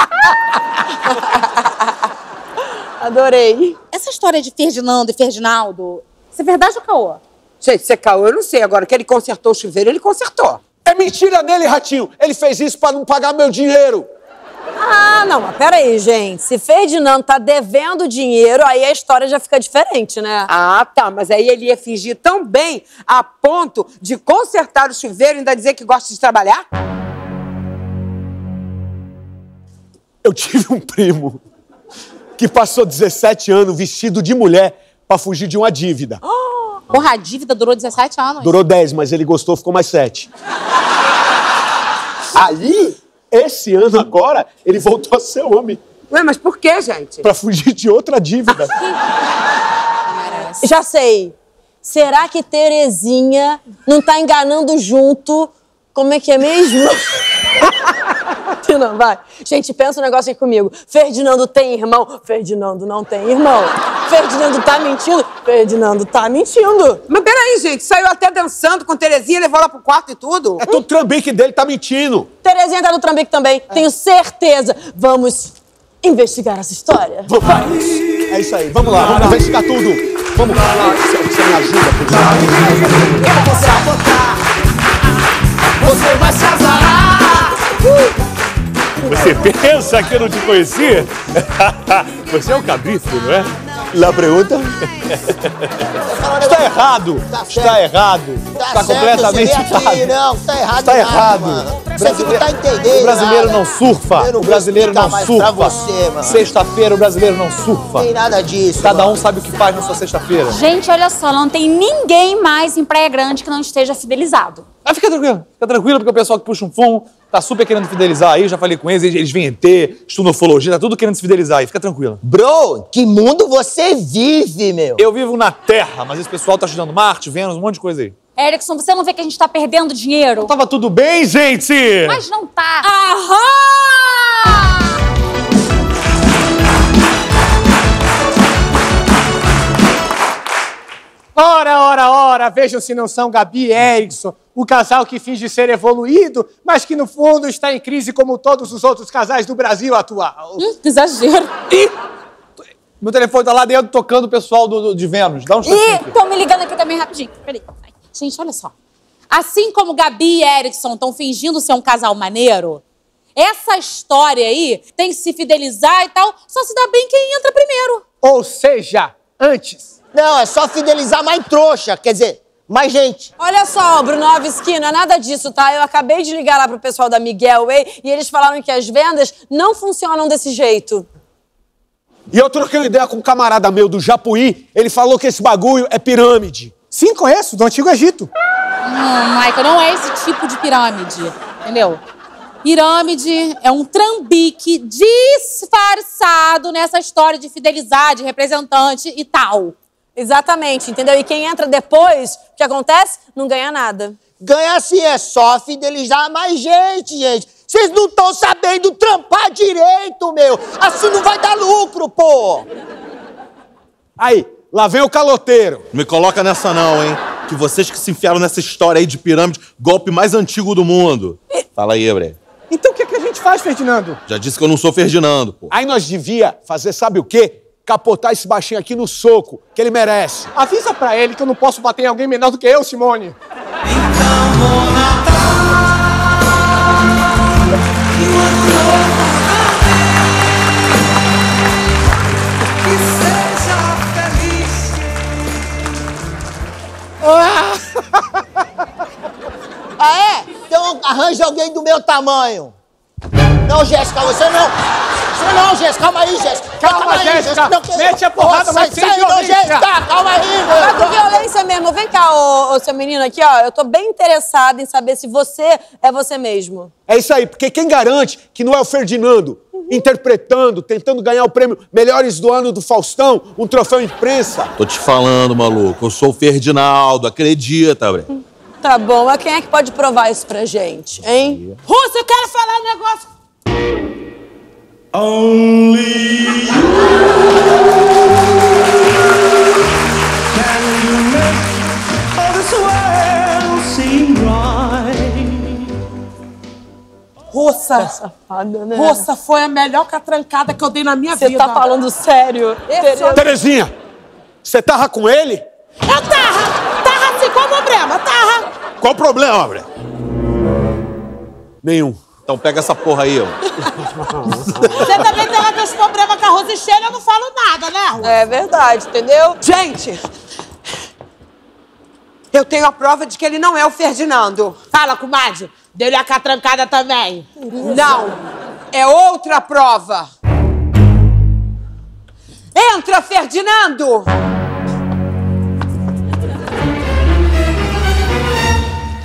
Adorei. Essa história de Ferdinando e Ferdinaldo, isso é verdade ou caô? Gente, se é caô, eu não sei. Agora que ele consertou o chuveiro, ele consertou. É mentira dele, Ratinho. Ele fez isso pra não pagar meu dinheiro. Não, mas peraí, gente. Se Ferdinando tá devendo dinheiro, aí a história já fica diferente, né? Tá, mas aí ele ia fingir tão bem a ponto de consertar o chuveiro e ainda dizer que gosta de trabalhar? Eu tive um primo que passou 17 anos vestido de mulher pra fugir de uma dívida. Porra, a dívida durou 17 anos. Durou 10, mas ele gostou, ficou mais 7. Aí, esse ano agora, ele voltou a ser homem. Ué, mas por que, gente? Pra fugir de outra dívida. Já sei. Será que Terezinha não tá enganando junto? Como é que é mesmo? Não, vai. Gente, pensa um negócio aqui comigo. Ferdinando tem irmão? Ferdinando não tem irmão. Ferdinando tá mentindo? Ferdinando tá mentindo. Mas peraí, gente. Saiu até dançando com Terezinha, levou ela pro quarto e tudo? É tudo trambique dele, tá mentindo. Terezinha tá no trambique também. Tenho certeza. Vamos investigar essa história? Vamos. É isso aí. Vamos lá. Vamos investigar tudo. Vamos lá. Você me ajuda, por favor. Eu vou sabotar. Você vai se azarar. Você pensa que eu não te conhecia? Você é o cabrito, não é? La pergunta? Está errado. Está errado. Está completamente errado. Não, tá errado. Está errado. Mano. Você que não tá entendendo. O brasileiro nada. não surfa. Eu não O brasileiro vou não explicar mais pra surfa. você, mano. Sexta-feira o brasileiro não surfa. Tem nada disso. Cada mano. um sabe o que faz na sua sexta-feira. Gente, olha só, não tem ninguém mais em Praia Grande que não esteja fidelizado. Ah, fica tranquilo, porque o pessoal que puxa um fumo tá super querendo fidelizar aí, já falei com eles vêm ET, estudam ufologia, tá tudo querendo se fidelizar aí, fica tranquilo. Bro, que mundo você vive, meu? Eu vivo na Terra, mas esse pessoal tá estudando Marte, Vênus, um monte de coisa aí. Erickson, você não vê que a gente tá perdendo dinheiro? Tava tudo bem, gente? Mas não tá. Aham! Ora, vejam se não são Gabi e Erickson, o casal que finge ser evoluído, mas que no fundo está em crise como todos os outros casais do Brasil atual. Que exagero. Ih! Meu telefone tá lá dentro tocando o pessoal de Vênus. Dá um Ih, estão me ligando aqui também rapidinho. Peraí. Ai, gente, olha só. Assim como Gabi e Erickson estão fingindo ser um casal maneiro, essa história aí tem que se fidelizar e tal, só se dá bem quem entra primeiro. Ou seja, antes. Não, é só fidelizar mais trouxa, quer dizer, mais gente. Olha só, Brunovski, não é nada disso, tá? Eu acabei de ligar lá pro pessoal da Miguel Way e eles falaram que as vendas não funcionam desse jeito. E eu troquei uma ideia com um camarada meu do Japuí, ele falou que esse bagulho é pirâmide. Sim, conheço, do Antigo Egito. Michael, não é esse tipo de pirâmide, entendeu? Pirâmide é um trambique disfarçado nessa história de fidelizar, de representante e tal. Exatamente, entendeu? E quem entra depois, o que acontece? Não ganha nada. Ganha sim, é só fidelizar mais gente. Vocês não estão sabendo trampar direito, meu. Assim não vai dar lucro, pô. Aí, lá vem o caloteiro. Não me coloca nessa não, hein? Que vocês que se enfiaram nessa história aí de pirâmide, golpe mais antigo do mundo. Fala aí, Bre. Então o que a gente faz, Ferdinando? Já disse que eu não sou Ferdinando, pô. Aí nós devia fazer sabe o quê? Capotar esse baixinho aqui no soco, que ele merece. Avisa pra ele que eu não posso bater em alguém menor do que eu, Simone. Ah, é? Então arranja alguém do meu tamanho. Não, Jéssica, você não. Você não, Jéssica, calma aí, Jéssica. Calma, aí, Jéssica. Não, mete a porrada, mas sem violência. Não, Jéssica, calma aí. Vai com violência mesmo. Vem cá, ô seu menino aqui, ó. Eu tô bem interessada em saber se você é você mesmo. É isso aí, porque quem garante que não é o Ferdinando interpretando, tentando ganhar o prêmio Melhores do Ano do Faustão, um troféu imprensa? Tô te falando, maluco. Eu sou o Ferdinaldo, acredita, Bre. Tá bom, mas quem é que pode provar isso pra gente, hein? Rússia, eu quero falar um negócio. Only you can make all this world seem right. Russa, safada, né? Russa, foi a melhor catrancada que eu dei na minha vida. Você tá falando sério? Terezinha, você tava com ele? Eu tava assim, qual o problema? Tava. Qual o problema, Bre? Nenhum. Então pega essa porra aí, ó. Você também tem lá esse problema com a Rosa Cheia, eu não falo nada, né, Russa? É verdade, entendeu? Gente, eu tenho a prova de que ele não é o Ferdinando. Fala, comadre. Deu-lhe a catrancada também. Não, é outra prova. Entra, Ferdinando!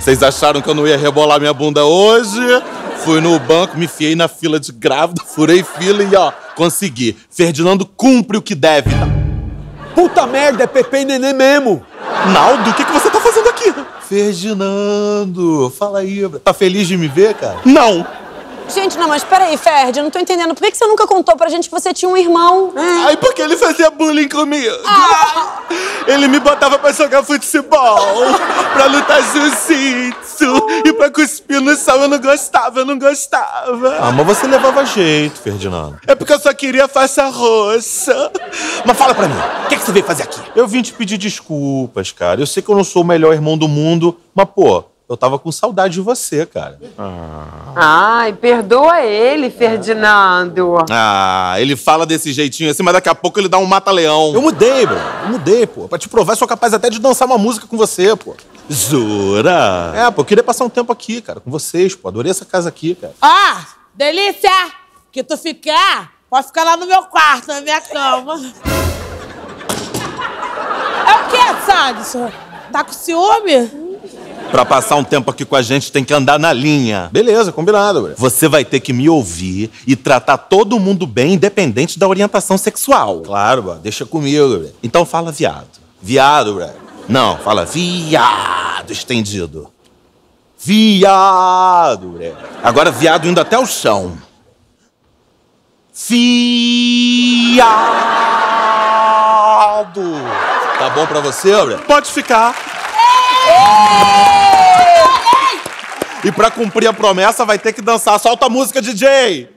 Vocês acharam que eu não ia rebolar minha bunda hoje? Fui no banco, me enfiei na fila de grávida, furei fila e, ó, consegui. Ferdinando cumpre o que deve, tá? Puta merda, é Pepe e Nenê mesmo. Naldo, o que você tá fazendo aqui? Ferdinando, fala aí. Tá feliz de me ver, cara? Não. Gente, não, mas peraí, Ferdi, eu não tô entendendo. Por que você nunca contou pra gente que você tinha um irmão? Ai, porque ele fazia bullying comigo. Ele me botava pra jogar futebol, pra lutar jiu-jitsu e pra cuspir no chão. Eu não gostava. Ah, mas você levava jeito, Ferdinando. É porque eu só queria faixa roxa. Mas fala pra mim, o que você veio fazer aqui? Eu vim te pedir desculpas, cara. Eu sei que eu não sou o melhor irmão do mundo, mas, pô, eu tava com saudade de você, cara. Ai, perdoa ele, Ferdinando. Ah, ele fala desse jeitinho assim, mas daqui a pouco ele dá um mata-leão. Eu mudei, bro. Eu mudei, pô. Pra te provar, sou capaz até de dançar uma música com você, pô. Jura? É, pô, eu queria passar um tempo aqui, cara, com vocês, pô. Adorei essa casa aqui, cara. Ó, delícia! Que tu ficar, pode ficar lá no meu quarto, na minha cama. É o quê, Sanderson? Tá com ciúme? Pra passar um tempo aqui com a gente, tem que andar na linha. Beleza, combinado, bro. Você vai ter que me ouvir e tratar todo mundo bem, independente da orientação sexual. Claro, bro. Deixa comigo, bro. Então fala viado. Viado, bro. Não, fala viado estendido. Viado, bro. Agora viado indo até o chão. Viado. Tá bom pra você, bro? Pode ficar. E pra cumprir a promessa vai ter que dançar. Solta a música, DJ!